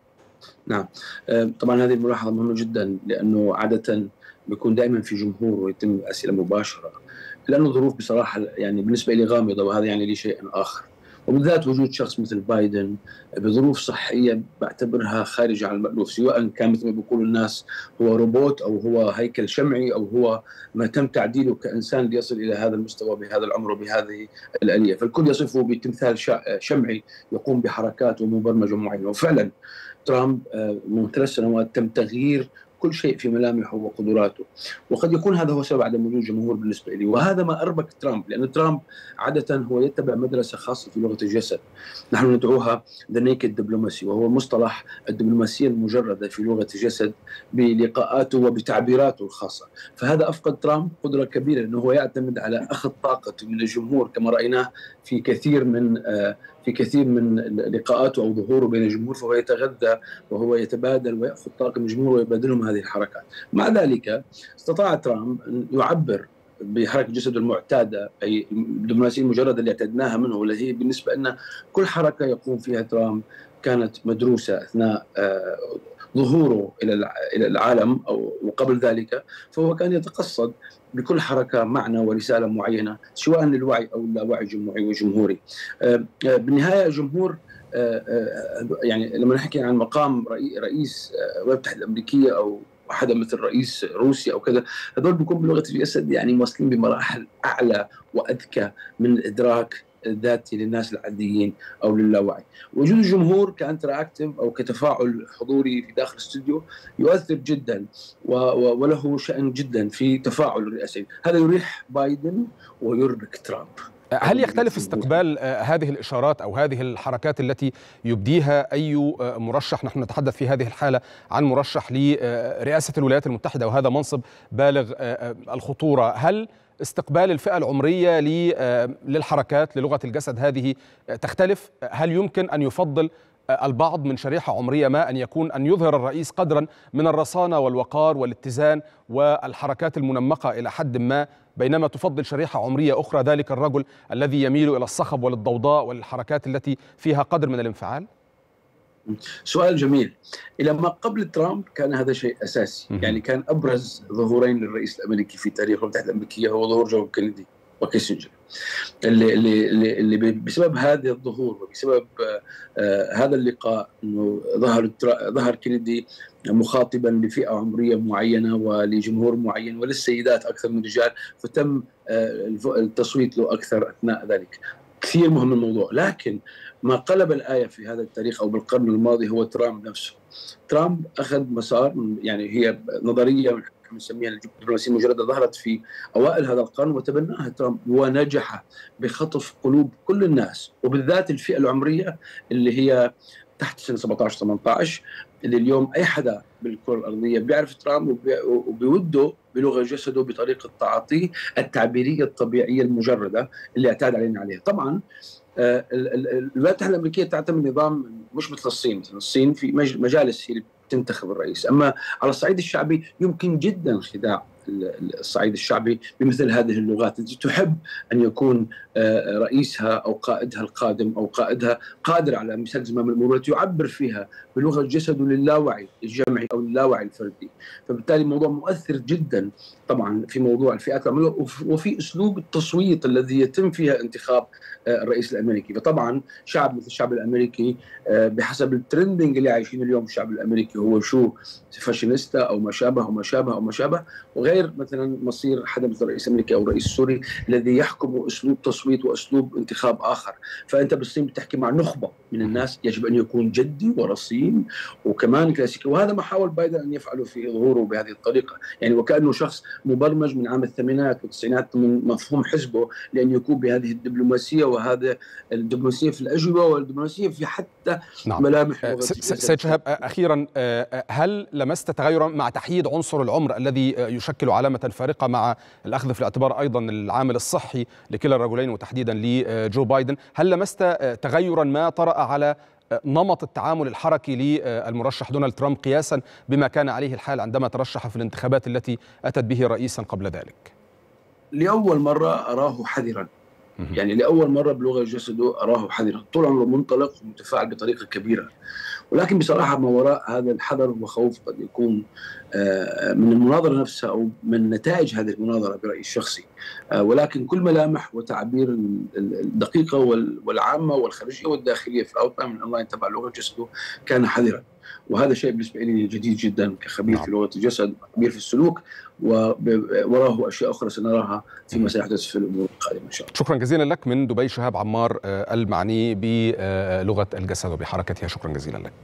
نعم. طبعا هذه الملاحظة مهمة جدا، لأنه عادة بيكون دائما في جمهور ويتم أسئلة مباشرة، لأنه الظروف بصراحة يعني بالنسبة لي غامضة، وهذا يعني لي شيء آخر، وبالذات وجود شخص مثل بايدن بظروف صحية بعتبرها خارجة عن المألوف، سواء كان مثل ما بيقولوا الناس هو روبوت أو هو هيكل شمعي أو هو ما تم تعديله كإنسان ليصل إلى هذا المستوى بهذا العمر وبهذه الآلية، فالكل يصفه بتمثال شمعي يقوم بحركات ومبرمجة معينة. وفعلا ترامب من 3 سنوات تم تغيير كل شيء في ملامحه وقدراته، وقد يكون هذا هو سبب عدم وجود جمهور بالنسبة لي، وهذا ما أربك ترامب، لأن ترامب عادة هو يتبع مدرسة خاصة في لغة الجسد، نحن ندعوها The Naked Diplomacy، وهو مصطلح الدبلوماسية المجردة في لغة الجسد بلقاءاته وبتعبيراته الخاصة. فهذا أفقد ترامب قدرة كبيرة، أنه هو يعتمد على أخذ طاقته من الجمهور، كما رأيناه في كثير من لقاءاته أو ظهوره بين الجمهور، فهو يتغذى وهو يتبادل ويأخذ طاقة من الجمهور ويبادلهم هذه الحركات. مع ذلك استطاع ترامب أن يعبر بحركة جسده المعتادة، أي الدبلوماسية المجردة اللي اعتدناها منه، والتي هي بالنسبة لنا كل حركة يقوم فيها ترامب كانت مدروسة أثناء ظهوره إلى العالم أو وقبل ذلك، فهو كان يتقصد بكل حركة معنى ورسالة معينة، سواء للوعي أو اللاوعي وجمهوري. بالنهاية الجمهور يعني لما نحكي عن مقام رئيس الولايات المتحدة الأمريكية أو حدا مثل رئيس روسيا أو كذا، هذول بيكون بلغة الجسد يعني واصلين بمراحل أعلى وأذكى من الإدراك الذاتي للناس العاديين أو للاوعي. وجود الجمهور كانتراكتيف أو كتفاعل حضوري في داخل الاستوديو يؤثر جدا وله شأن جدا في تفاعل الرئاسي، هذا يريح بايدن ويربك ترامب. هل يختلف استقبال هذه الإشارات أو هذه الحركات التي يبديها أي مرشح؟ نحن نتحدث في هذه الحالة عن مرشح لرئاسة الولايات المتحدة وهذا منصب بالغ الخطورة. هل استقبال الفئة العمرية للحركات للغة الجسد هذه تختلف؟ هل يمكن أن يفضل البعض من شريحة عمرية ما أن يظهر الرئيس قدرا من الرصانة والوقار والاتزان والحركات المنمقة إلى حد ما، بينما تفضل شريحة عمرية أخرى ذلك الرجل الذي يميل إلى الصخب وللضوضاء والحركات التي فيها قدر من الانفعال؟ سؤال جميل. إلى ما قبل ترامب كان هذا شيء أساسي، يعني كان أبرز ظهورين للرئيس الأمريكي في تاريخ الولايات المتحدة الأمريكية هو ظهور جون كينيدي وكيسنجر، اللي بسبب هذا الظهور وبسبب هذا اللقاء انه ظهر كينيدي مخاطبا لفئة عمرية معينة ولجمهور معين وللسيدات أكثر من الرجال، فتم التصويت له أكثر أثناء ذلك. كثير مهم الموضوع، لكن ما قلب الآية في هذا التاريخ أو بالقرن الماضي هو ترامب نفسه. ترامب أخذ مسار، يعني هي نظرية نسميها الدبلوماسية المجردة ظهرت في أوائل هذا القرن وتبناها ترامب ونجح بخطف قلوب كل الناس، وبالذات الفئة العمرية اللي هي تحت سن 17-18، اللي اليوم أي حدا بالكرة الأرضية بيعرف ترامب وبيوده بلغة جسده بطريقة تعاطيه التعبيرية الطبيعية المجردة اللي اعتاد علينا عليها. طبعا الولايات المتحدة الأمريكية تعتمد نظام مش مثل الصين، مثل الصين في مجالس هي تنتخب الرئيس، أما على الصعيد الشعبي يمكن جدا خداع الصعيد الشعبي بمثل هذه اللغات التي تحب أن يكون رئيسها أو قائدها القادم أو قائدها قادر على مثل زمام الأمور التي يعبر فيها بلغة الجسد للاوعي الجمعي أو اللاوعي الفردي. فبالتالي الموضوع مؤثر جدا طبعا في موضوع الفئات العمرية وفي أسلوب التصويت الذي يتم فيها انتخاب الرئيس الأمريكي. فطبعا شعب مثل الشعب الأمريكي بحسب الترندنج اللي عايشين اليوم الشعب الأمريكي هو شو فاشينيستا أو ما شابه وما شابه أو ما شابه، وغير مثلا مصير حدا مثل الرئيس الأمريكي أو الرئيس السوري الذي يحكم أسلوب تصويت وأسلوب انتخاب آخر. فأنت بالصين بتحكي مع نخبة من الناس، يجب أن يكون جدي ورصين وكمان كلاسيكي، وهذا ما حاول بايدن أن يفعله في ظهوره بهذه الطريقة، يعني وكأنه شخص مبرمج من عام الثمانينات والتسعينات من مفهوم حزبه لأن يكون بهذه الدبلوماسية، وهذا الدبلوماسية في الأجوبة والدبلوماسية في حتى ملامح. سيد شهاب، أخيرا هل لمست تغيرا مع تحييد عنصر العمر الذي يشكل علامة فارقة مع الأخذ في الاعتبار أيضا العامل الصحي لكلا الرجلين وتحديدا لجو بايدن، هل لمست تغيرا ما طرأ على نمط التعامل الحركي للمرشح دونالد ترامب قياسا بما كان عليه الحال عندما ترشح في الانتخابات التي أتت به رئيسا قبل ذلك؟ لأول مرة أراه حذرا، يعني لأول مرة بلغة جسده أراه حذرا، طول عمره منطلق ومتفاعل بطريقة كبيرة، ولكن بصراحة ما وراء هذا الحذر وخوف قد يكون من المناظرة نفسها أو من نتائج هذه المناظرة برأيي الشخصي، ولكن كل ملامح وتعبير الدقيقة والعامة والخارجية والداخلية في الأوتباك من أونلاين تبع لغة جسده كان حذرا، وهذا شيء بالنسبة لي جديد جدا كخبير في لغة الجسد، خبير في السلوك، ووراه أشياء أخرى سنراها فيما سيحدث في الأمور القادمة إن شاء الله. شكرا جزيلا لك من دبي شهاب عمار المعني بلغة الجسد وبحركتها، شكرا جزيلا لك.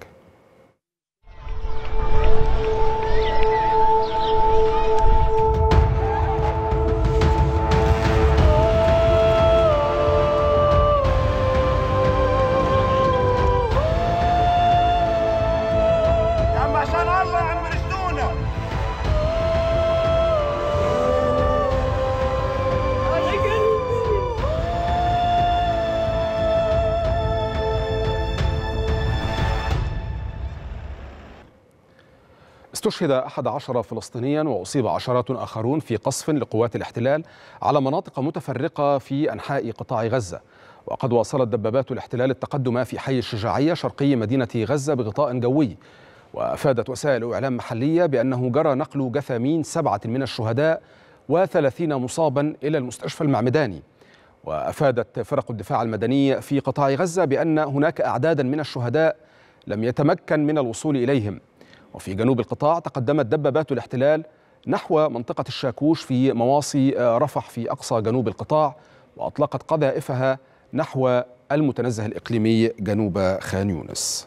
استشهد 11 فلسطينيا وأصيب عشرات آخرون في قصف لقوات الاحتلال على مناطق متفرقة في أنحاء قطاع غزة. وقد واصلت دبابات الاحتلال التقدم في حي الشجاعية شرقي مدينة غزة بغطاء جوي. وأفادت وسائل إعلام محلية بأنه جرى نقل جثامين 7 من الشهداء و30 مصابا إلى المستشفى المعمداني. وأفادت فرق الدفاع المدني في قطاع غزة بأن هناك أعدادا من الشهداء لم يتمكن من الوصول إليهم. وفي جنوب القطاع تقدمت دبابات الاحتلال نحو منطقة الشاكوش في مواصي رفح في أقصى جنوب القطاع، وأطلقت قذائفها نحو المتنزه الإقليمي جنوب خان يونس.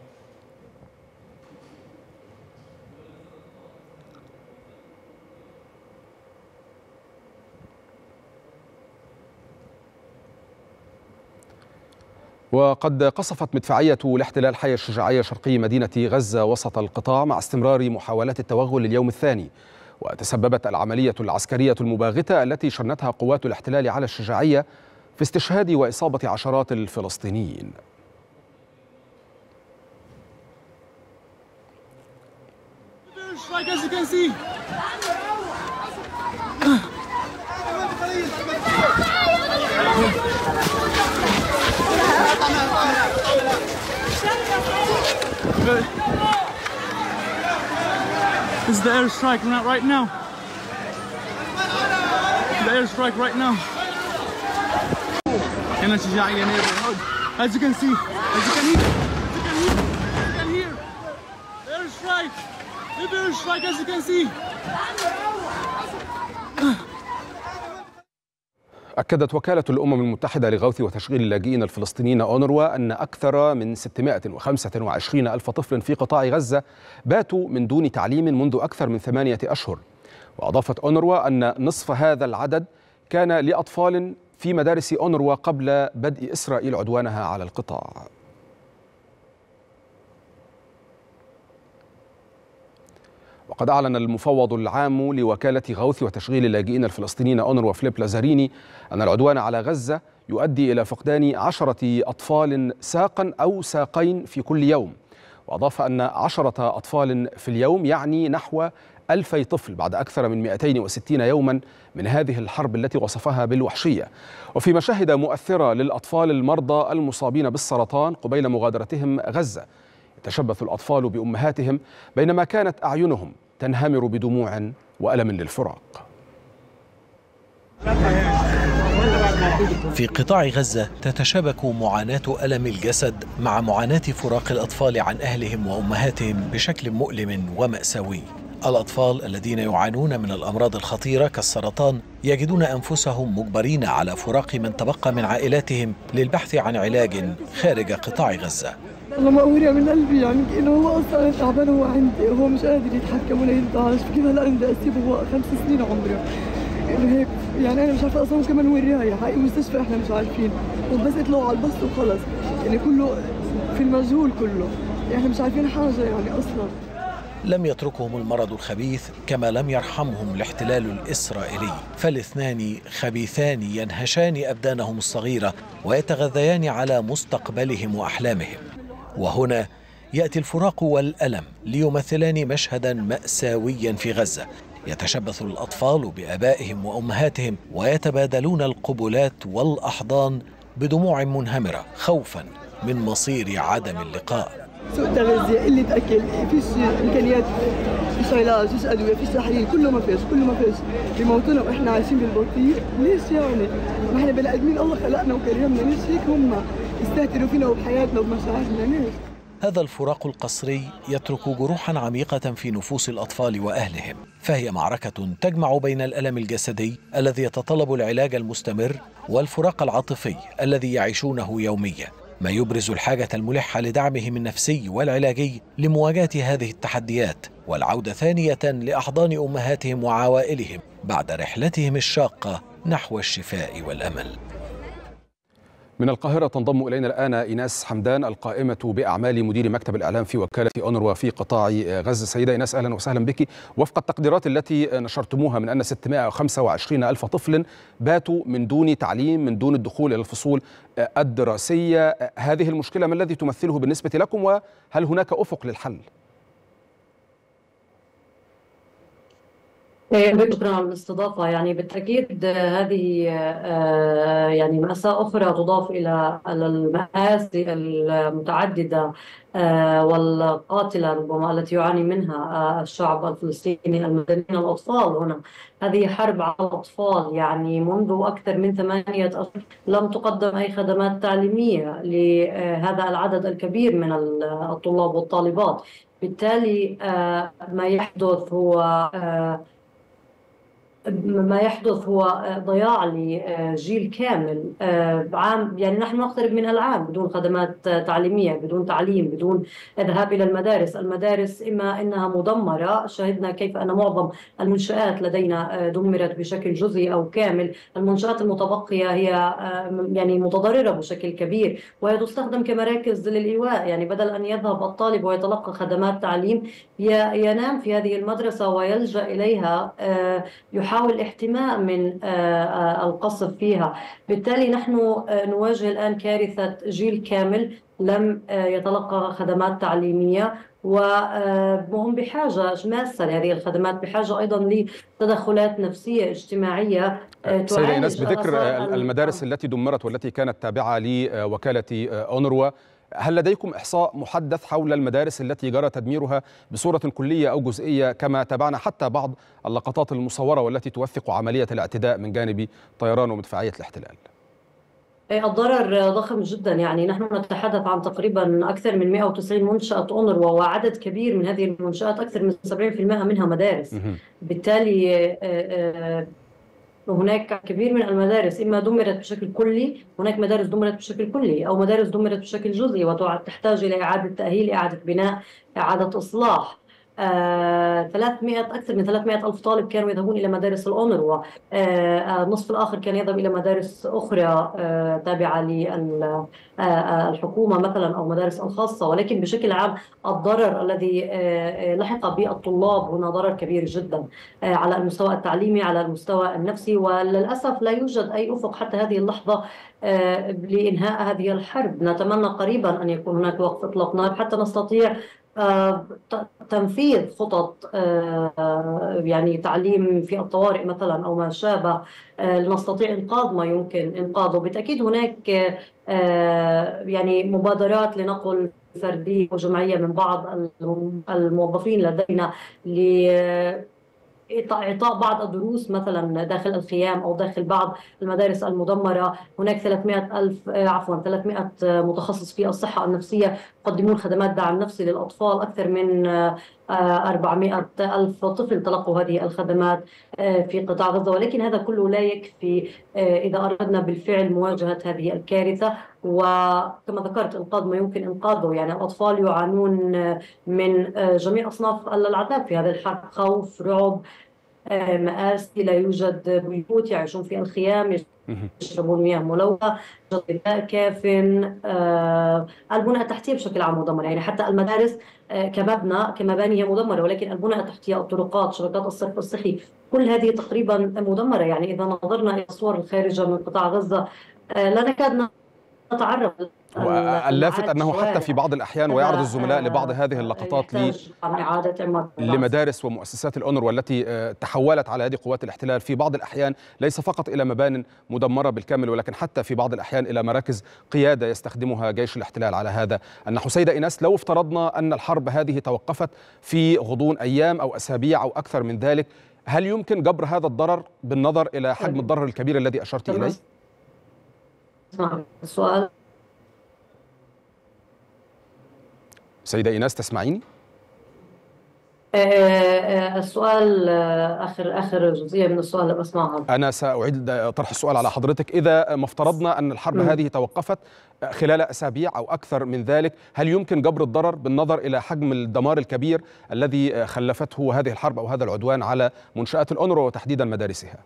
وقد قصفت مدفعية الاحتلال حي الشجاعية شرقي مدينة غزة وسط القطاع مع استمرار محاولات التوغل لليوم الثاني. وتسببت العملية العسكرية المباغتة التي شنتها قوات الاحتلال على الشجاعية في استشهاد وإصابة عشرات الفلسطينيين. This is the airstrike right now. The airstrike right now. In a Shijaiya neighborhood. As you can see, as you can hear, the airstrike. The airstrike, as you can see. أكدت وكالة الأمم المتحدة لغوث وتشغيل اللاجئين الفلسطينيين أونروا أن أكثر من 625 ألف طفل في قطاع غزة باتوا من دون تعليم منذ أكثر من 8 أشهر. وأضافت أونروا أن نصف هذا العدد كان لأطفال في مدارس أونروا قبل بدء إسرائيل عدوانها على القطاع. وقد أعلن المفوض العام لوكالة غوث وتشغيل اللاجئين الفلسطينيين أونروا فليب لازاريني أن العدوان على غزة يؤدي إلى فقدان 10 أطفال ساقا أو ساقين في كل يوم. وأضاف أن 10 أطفال في اليوم يعني نحو 2000 طفل بعد أكثر من 260 يوما من هذه الحرب التي وصفها بالوحشية. وفي مشاهد مؤثرة للأطفال المرضى المصابين بالسرطان قبيل مغادرتهم غزة، يتشبث الأطفال بأمهاتهم بينما كانت أعينهم تنهمر بدموع وألم للفراق. في قطاع غزة تتشابك معاناة ألم الجسد مع معاناة فراق الأطفال عن أهلهم وأمهاتهم بشكل مؤلم ومأساوي. الأطفال الذين يعانون من الأمراض الخطيرة كالسرطان يجدون أنفسهم مجبرين على فراق من تبقى من عائلاتهم للبحث عن علاج خارج قطاع غزة. والله مقهورة من قلبي، يعني انه هو اصلا تعبان، هو عندي وهو مش قادر يتحكم ولا ينتعش، كيف هلا بدي اسيبه؟ هو 5 سنين عمره، انه هيك يعني انا مش عارفه اصلا كمان وين رايح، هاي المستشفى احنا مش عارفين، وبس اطلعوا على البص وخلص، يعني كله في المجهول كله، احنا مش عارفين حاجه يعني اصلا. لم يتركهم المرض الخبيث كما لم يرحمهم الاحتلال الإسرائيلي، فالاثنان خبيثان ينهشان أبدانهم الصغيرة ويتغذيان على مستقبلهم وأحلامهم. وهنا يأتي الفراق والألم ليمثلان مشهدا مأساويا في غزة يتشبث الأطفال بآبائهم وأمهاتهم ويتبادلون القبلات والأحضان بدموع منهمرة خوفا من مصير عدم اللقاء. سوء تغذية، قلة أكل، فيش إمكانيات، فيش علاج، فيش أدوية، فيش تحاليل، كله ما فيش بيموتونا وإحنا عايشين بالبطيء. ليش يعني؟ ما إحنا بني آدمين، الله خلقنا وكرمنا، ليش هيك هم يستهتروا فينا وبحياتنا وبمشاعرنا؟ ليش؟ هذا الفراق القسري يترك جروحا عميقة في نفوس الأطفال وأهلهم، فهي معركة تجمع بين الألم الجسدي الذي يتطلب العلاج المستمر والفراق العاطفي الذي يعيشونه يوميا، ما يبرز الحاجة الملحة لدعمهم النفسي والعلاجي لمواجهة هذه التحديات والعودة ثانية لأحضان أمهاتهم وعوائلهم بعد رحلتهم الشاقة نحو الشفاء والأمل. من القاهرة تنضم إلينا الآن إيناس حمدان القائمة بأعمال مدير مكتب الإعلام في وكالة أونروا في قطاع غزة. سيدة إيناس، أهلا وسهلا بك. وفق التقديرات التي نشرتموها من أن 625 ألف طفل باتوا من دون تعليم، من دون الدخول إلى الفصول الدراسية. هذه المشكلة ما الذي تمثله بالنسبة لكم، وهل هناك أفق للحل؟ شكرا على الاستضافة. يعني بالتأكيد هذه يعني مأساة أخرى تضاف إلى المآسي المتعددة والقاتلة ربما التي يعاني منها الشعب الفلسطيني المدنيين الأطفال. هنا هذه حرب على الأطفال، يعني منذ أكثر من 8 أشهر لم تقدم أي خدمات تعليمية لهذا العدد الكبير من الطلاب والطالبات. بالتالي ما يحدث هو ضياع لجيل كامل. عام، يعني نحن نقترب من العام بدون خدمات تعليمية، بدون تعليم، بدون ذهاب إلى المدارس. المدارس إما أنها مدمرة، شاهدنا كيف أن معظم المنشآت لدينا دمرت بشكل جزئي أو كامل. المنشآت المتبقية هي يعني متضررة بشكل كبير، وهي تستخدم كمراكز للإيواء. يعني بدل أن يذهب الطالب ويتلقى خدمات تعليم، ينام في هذه المدرسة ويلجأ إليها، يحاول الاحتماء من القصف فيها. بالتالي نحن نواجه الآن كارثة جيل كامل لم يتلقى خدمات تعليمية، وهم بحاجة ماسة لهذه الخدمات، بحاجة أيضا لتدخلات نفسية اجتماعية. سيدة إيناس، بذكر المدارس التي دمرت والتي كانت تابعة لوكالة أونروا، هل لديكم إحصاء محدث حول المدارس التي جرى تدميرها بصورة كلية أو جزئية، كما تابعنا حتى بعض اللقطات المصورة والتي توثق عملية الاعتداء من جانب طيران ومدفعية الاحتلال؟ الضرر ضخم جدا. يعني نحن نتحدث عن تقريبا أكثر من 190 منشأة أونروا، وعدد كبير من هذه المنشآت أكثر من 70% منها مدارس. بالتالي هناك كثير من المدارس إما دمرت بشكل كلي، هناك مدارس دمرت بشكل كلي، أو مدارس دمرت بشكل جزئي وتحتاج إلى إعادة تأهيل، إعادة بناء، إعادة إصلاح. أكثر من 300 ألف طالب كانوا يذهبون إلى مدارس الأونروا، النصف الآخر كان يذهب إلى مدارس أخرى تابعة للحكومة مثلا أو مدارس الخاصة. ولكن بشكل عام الضرر الذي لحق بالطلاب هنا ضرر كبير جدا على المستوى التعليمي، على المستوى النفسي، وللأسف لا يوجد أي أفق حتى هذه اللحظة لإنهاء هذه الحرب. نتمنى قريبا أن يكون هناك وقف إطلاق نار حتى نستطيع تنفيذ خطط يعني تعليم في الطوارئ مثلا أو ما شابه، لنستطيع إنقاذ ما يمكن إنقاذه. بالتأكيد هناك يعني مبادرات لنقل فردية وجماعية من بعض الموظفين لدينا إعطاء بعض الدروس مثلا داخل الخيام أو داخل بعض المدارس المدمرة. هناك 300 متخصص في الصحة النفسية يقدمون خدمات دعم نفسي للأطفال. أكثر من 400 ألف طفل تلقوا هذه الخدمات في قطاع غزة. ولكن هذا كله لا يكفي إذا أردنا بالفعل مواجهة هذه الكارثة، وكما ذكرت إنقاذ ما يمكن إنقاذه. يعني الأطفال يعانون من جميع أصناف العذاب في هذا الحرب، خوف، رعب، مآسي، لا يوجد بيوت، يعيشون في الخيام، يشربون مياه ملوثة، غذاء كاف، البنى التحتية بشكل عام مدمرة. يعني حتى المدارس كمباني هي مدمرة، ولكن البنى التحتية، الطرقات، شبكات الصرف الصحي، كل هذه تقريبا مدمرة. يعني إذا نظرنا إلى الصور الخارجة من قطاع غزة لا نكاد نتعرف اللافت أنه حتى في بعض الأحيان ويعرض الزملاء لبعض هذه اللقطات لمدارس ومؤسسات الأونروا التي تحولت على يد قوات الاحتلال في بعض الأحيان ليس فقط إلى مبان مدمرة بالكامل، ولكن حتى في بعض الأحيان إلى مراكز قيادة يستخدمها جيش الاحتلال على هذا النحو. سيدة إيناس، لو افترضنا أن الحرب هذه توقفت في غضون أيام أو أسابيع أو أكثر من ذلك، هل يمكن جبر هذا الضرر بالنظر إلى حجم الضرر الكبير الذي أشرت إليه؟ السؤال سيدة إيناس تسمعيني؟ السؤال آخر جزئية من السؤال لم أسمعها. أنا سأعيد طرح السؤال على حضرتك. إذا ما افترضنا أن الحرب هذه توقفت خلال أسابيع أو أكثر من ذلك، هل يمكن جبر الضرر بالنظر إلى حجم الدمار الكبير الذي خلفته هذه الحرب أو هذا العدوان على منشآت الأونروا وتحديدا مدارسها؟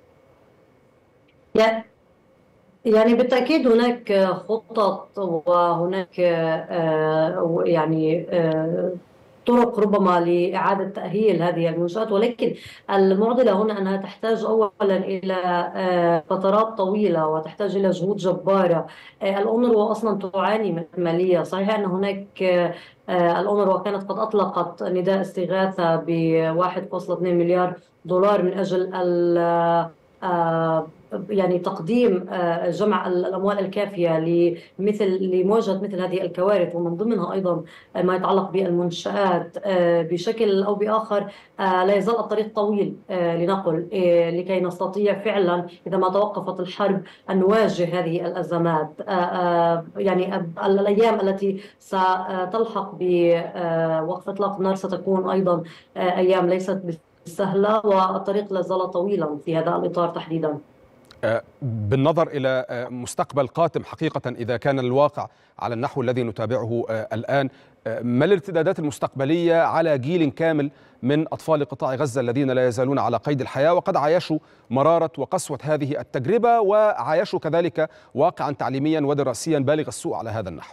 يعني بالتأكيد هناك خطط وهناك يعني طرق ربما لإعادة تأهيل هذه المنشآت، ولكن المعضلة هنا أنها تحتاج أولا إلى فترات طويلة وتحتاج إلى جهود جبارة. الأونروا أصلا تعاني من مالية. صحيح أن هناك الأونروا كانت قد أطلقت نداء استغاثة ب 1.2 مليار دولار من أجل يعني تقديم جمع الأموال الكافية لمواجهة مثل هذه الكوارث، ومن ضمنها أيضا ما يتعلق بالمنشآت. بشكل أو بآخر لا يزال الطريق طويل لنقل لكي نستطيع فعلا إذا ما توقفت الحرب أن نواجه هذه الأزمات. يعني الأيام التي ستلحق بوقف إطلاق النار ستكون أيضا أيام ليست سهلة، والطريق لا زال طويلا في هذا الإطار تحديدا. بالنظر إلى مستقبل قاتم حقيقة إذا كان الواقع على النحو الذي نتابعه الآن، ما الارتدادات المستقبلية على جيل كامل من أطفال قطاع غزة الذين لا يزالون على قيد الحياة وقد عايشوا مرارة وقسوة هذه التجربة وعايشوا كذلك واقعا تعليميا ودراسيا بالغ السوء على هذا النحو؟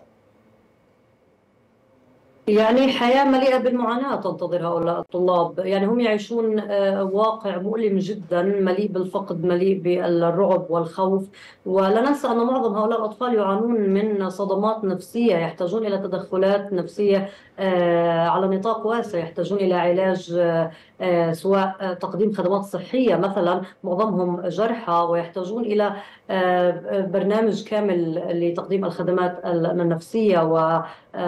يعني حياة مليئة بالمعاناة تنتظر هؤلاء الطلاب. يعني هم يعيشون واقع مؤلم جدا، مليء بالفقد، مليء بالرعب والخوف. ولا ننسى أن معظم هؤلاء الأطفال يعانون من صدمات نفسية، يحتاجون إلى تدخلات نفسية على نطاق واسع، يحتاجون إلى علاج سواء تقديم خدمات صحية مثلا، معظمهم جرحى، ويحتاجون إلى برنامج كامل لتقديم الخدمات النفسية و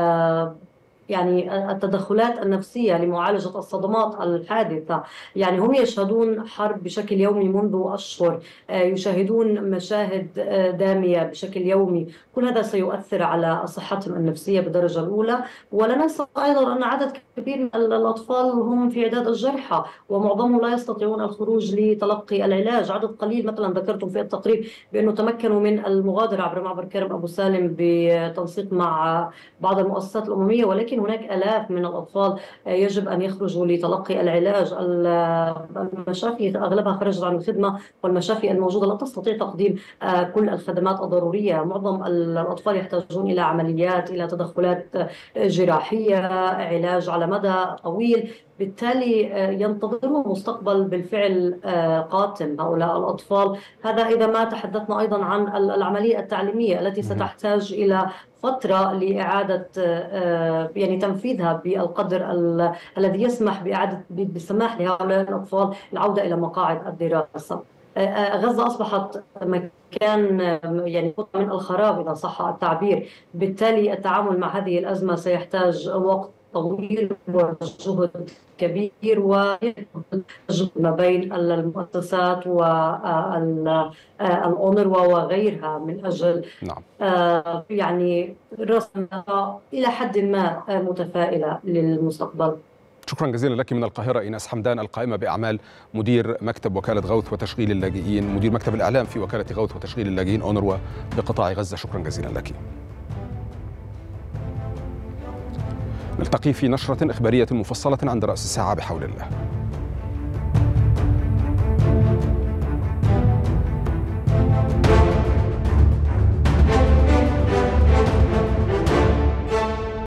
يعني التدخلات النفسية لمعالجة الصدمات الحادثة. يعني هم يشهدون حرب بشكل يومي منذ أشهر، يشاهدون مشاهد دامية بشكل يومي. كل هذا سيؤثر على صحتهم النفسية بالدرجة الأولى. ولا ننسى أيضا أن عدد كبير من الأطفال هم في عداد الجرحى، ومعظمهم لا يستطيعون الخروج لتلقي العلاج. عدد قليل مثلا ذكرتم في التقرير بأنه تمكنوا من المغادرة عبر معبر كرم أبو سالم بتنسيق مع بعض المؤسسات الأممية، ولكن هناك آلاف من الأطفال يجب أن يخرجوا لتلقي العلاج. المشافي أغلبها خرجت عن الخدمة، والمشافي الموجودة لا تستطيع تقديم كل الخدمات الضرورية. معظم الأطفال يحتاجون إلى عمليات، إلى تدخلات جراحية، علاج على مدى طويل. بالتالي ينتظرهم مستقبل بالفعل قاتم هؤلاء الأطفال. هذا إذا ما تحدثنا أيضا عن العملية التعليمية التي ستحتاج إلى فترة لإعادة يعني تنفيذها بالقدر الذي يسمح بالسماح لهؤلاء الأطفال العودة إلى مقاعد الدراسة. غزة أصبحت مكان يعني قطعة من الخراب إذا صح التعبير. بالتالي التعامل مع هذه الأزمة سيحتاج وقت طويل وجهد كبير، وجهد ما بين المؤسسات والأونروا وغيرها من أجل يعني رسم إلى حد ما متفائلة للمستقبل. شكرا جزيلا لك من القاهرة إيناس حمدان، القائمة بأعمال مدير مكتب وكالة غوث وتشغيل اللاجئين، مدير مكتب الإعلام في وكالة غوث وتشغيل اللاجئين أونروا بقطاع غزة. شكرا جزيلا لك. نلتقي في نشرة إخبارية مفصلة عند رأس الساعة بحول الله.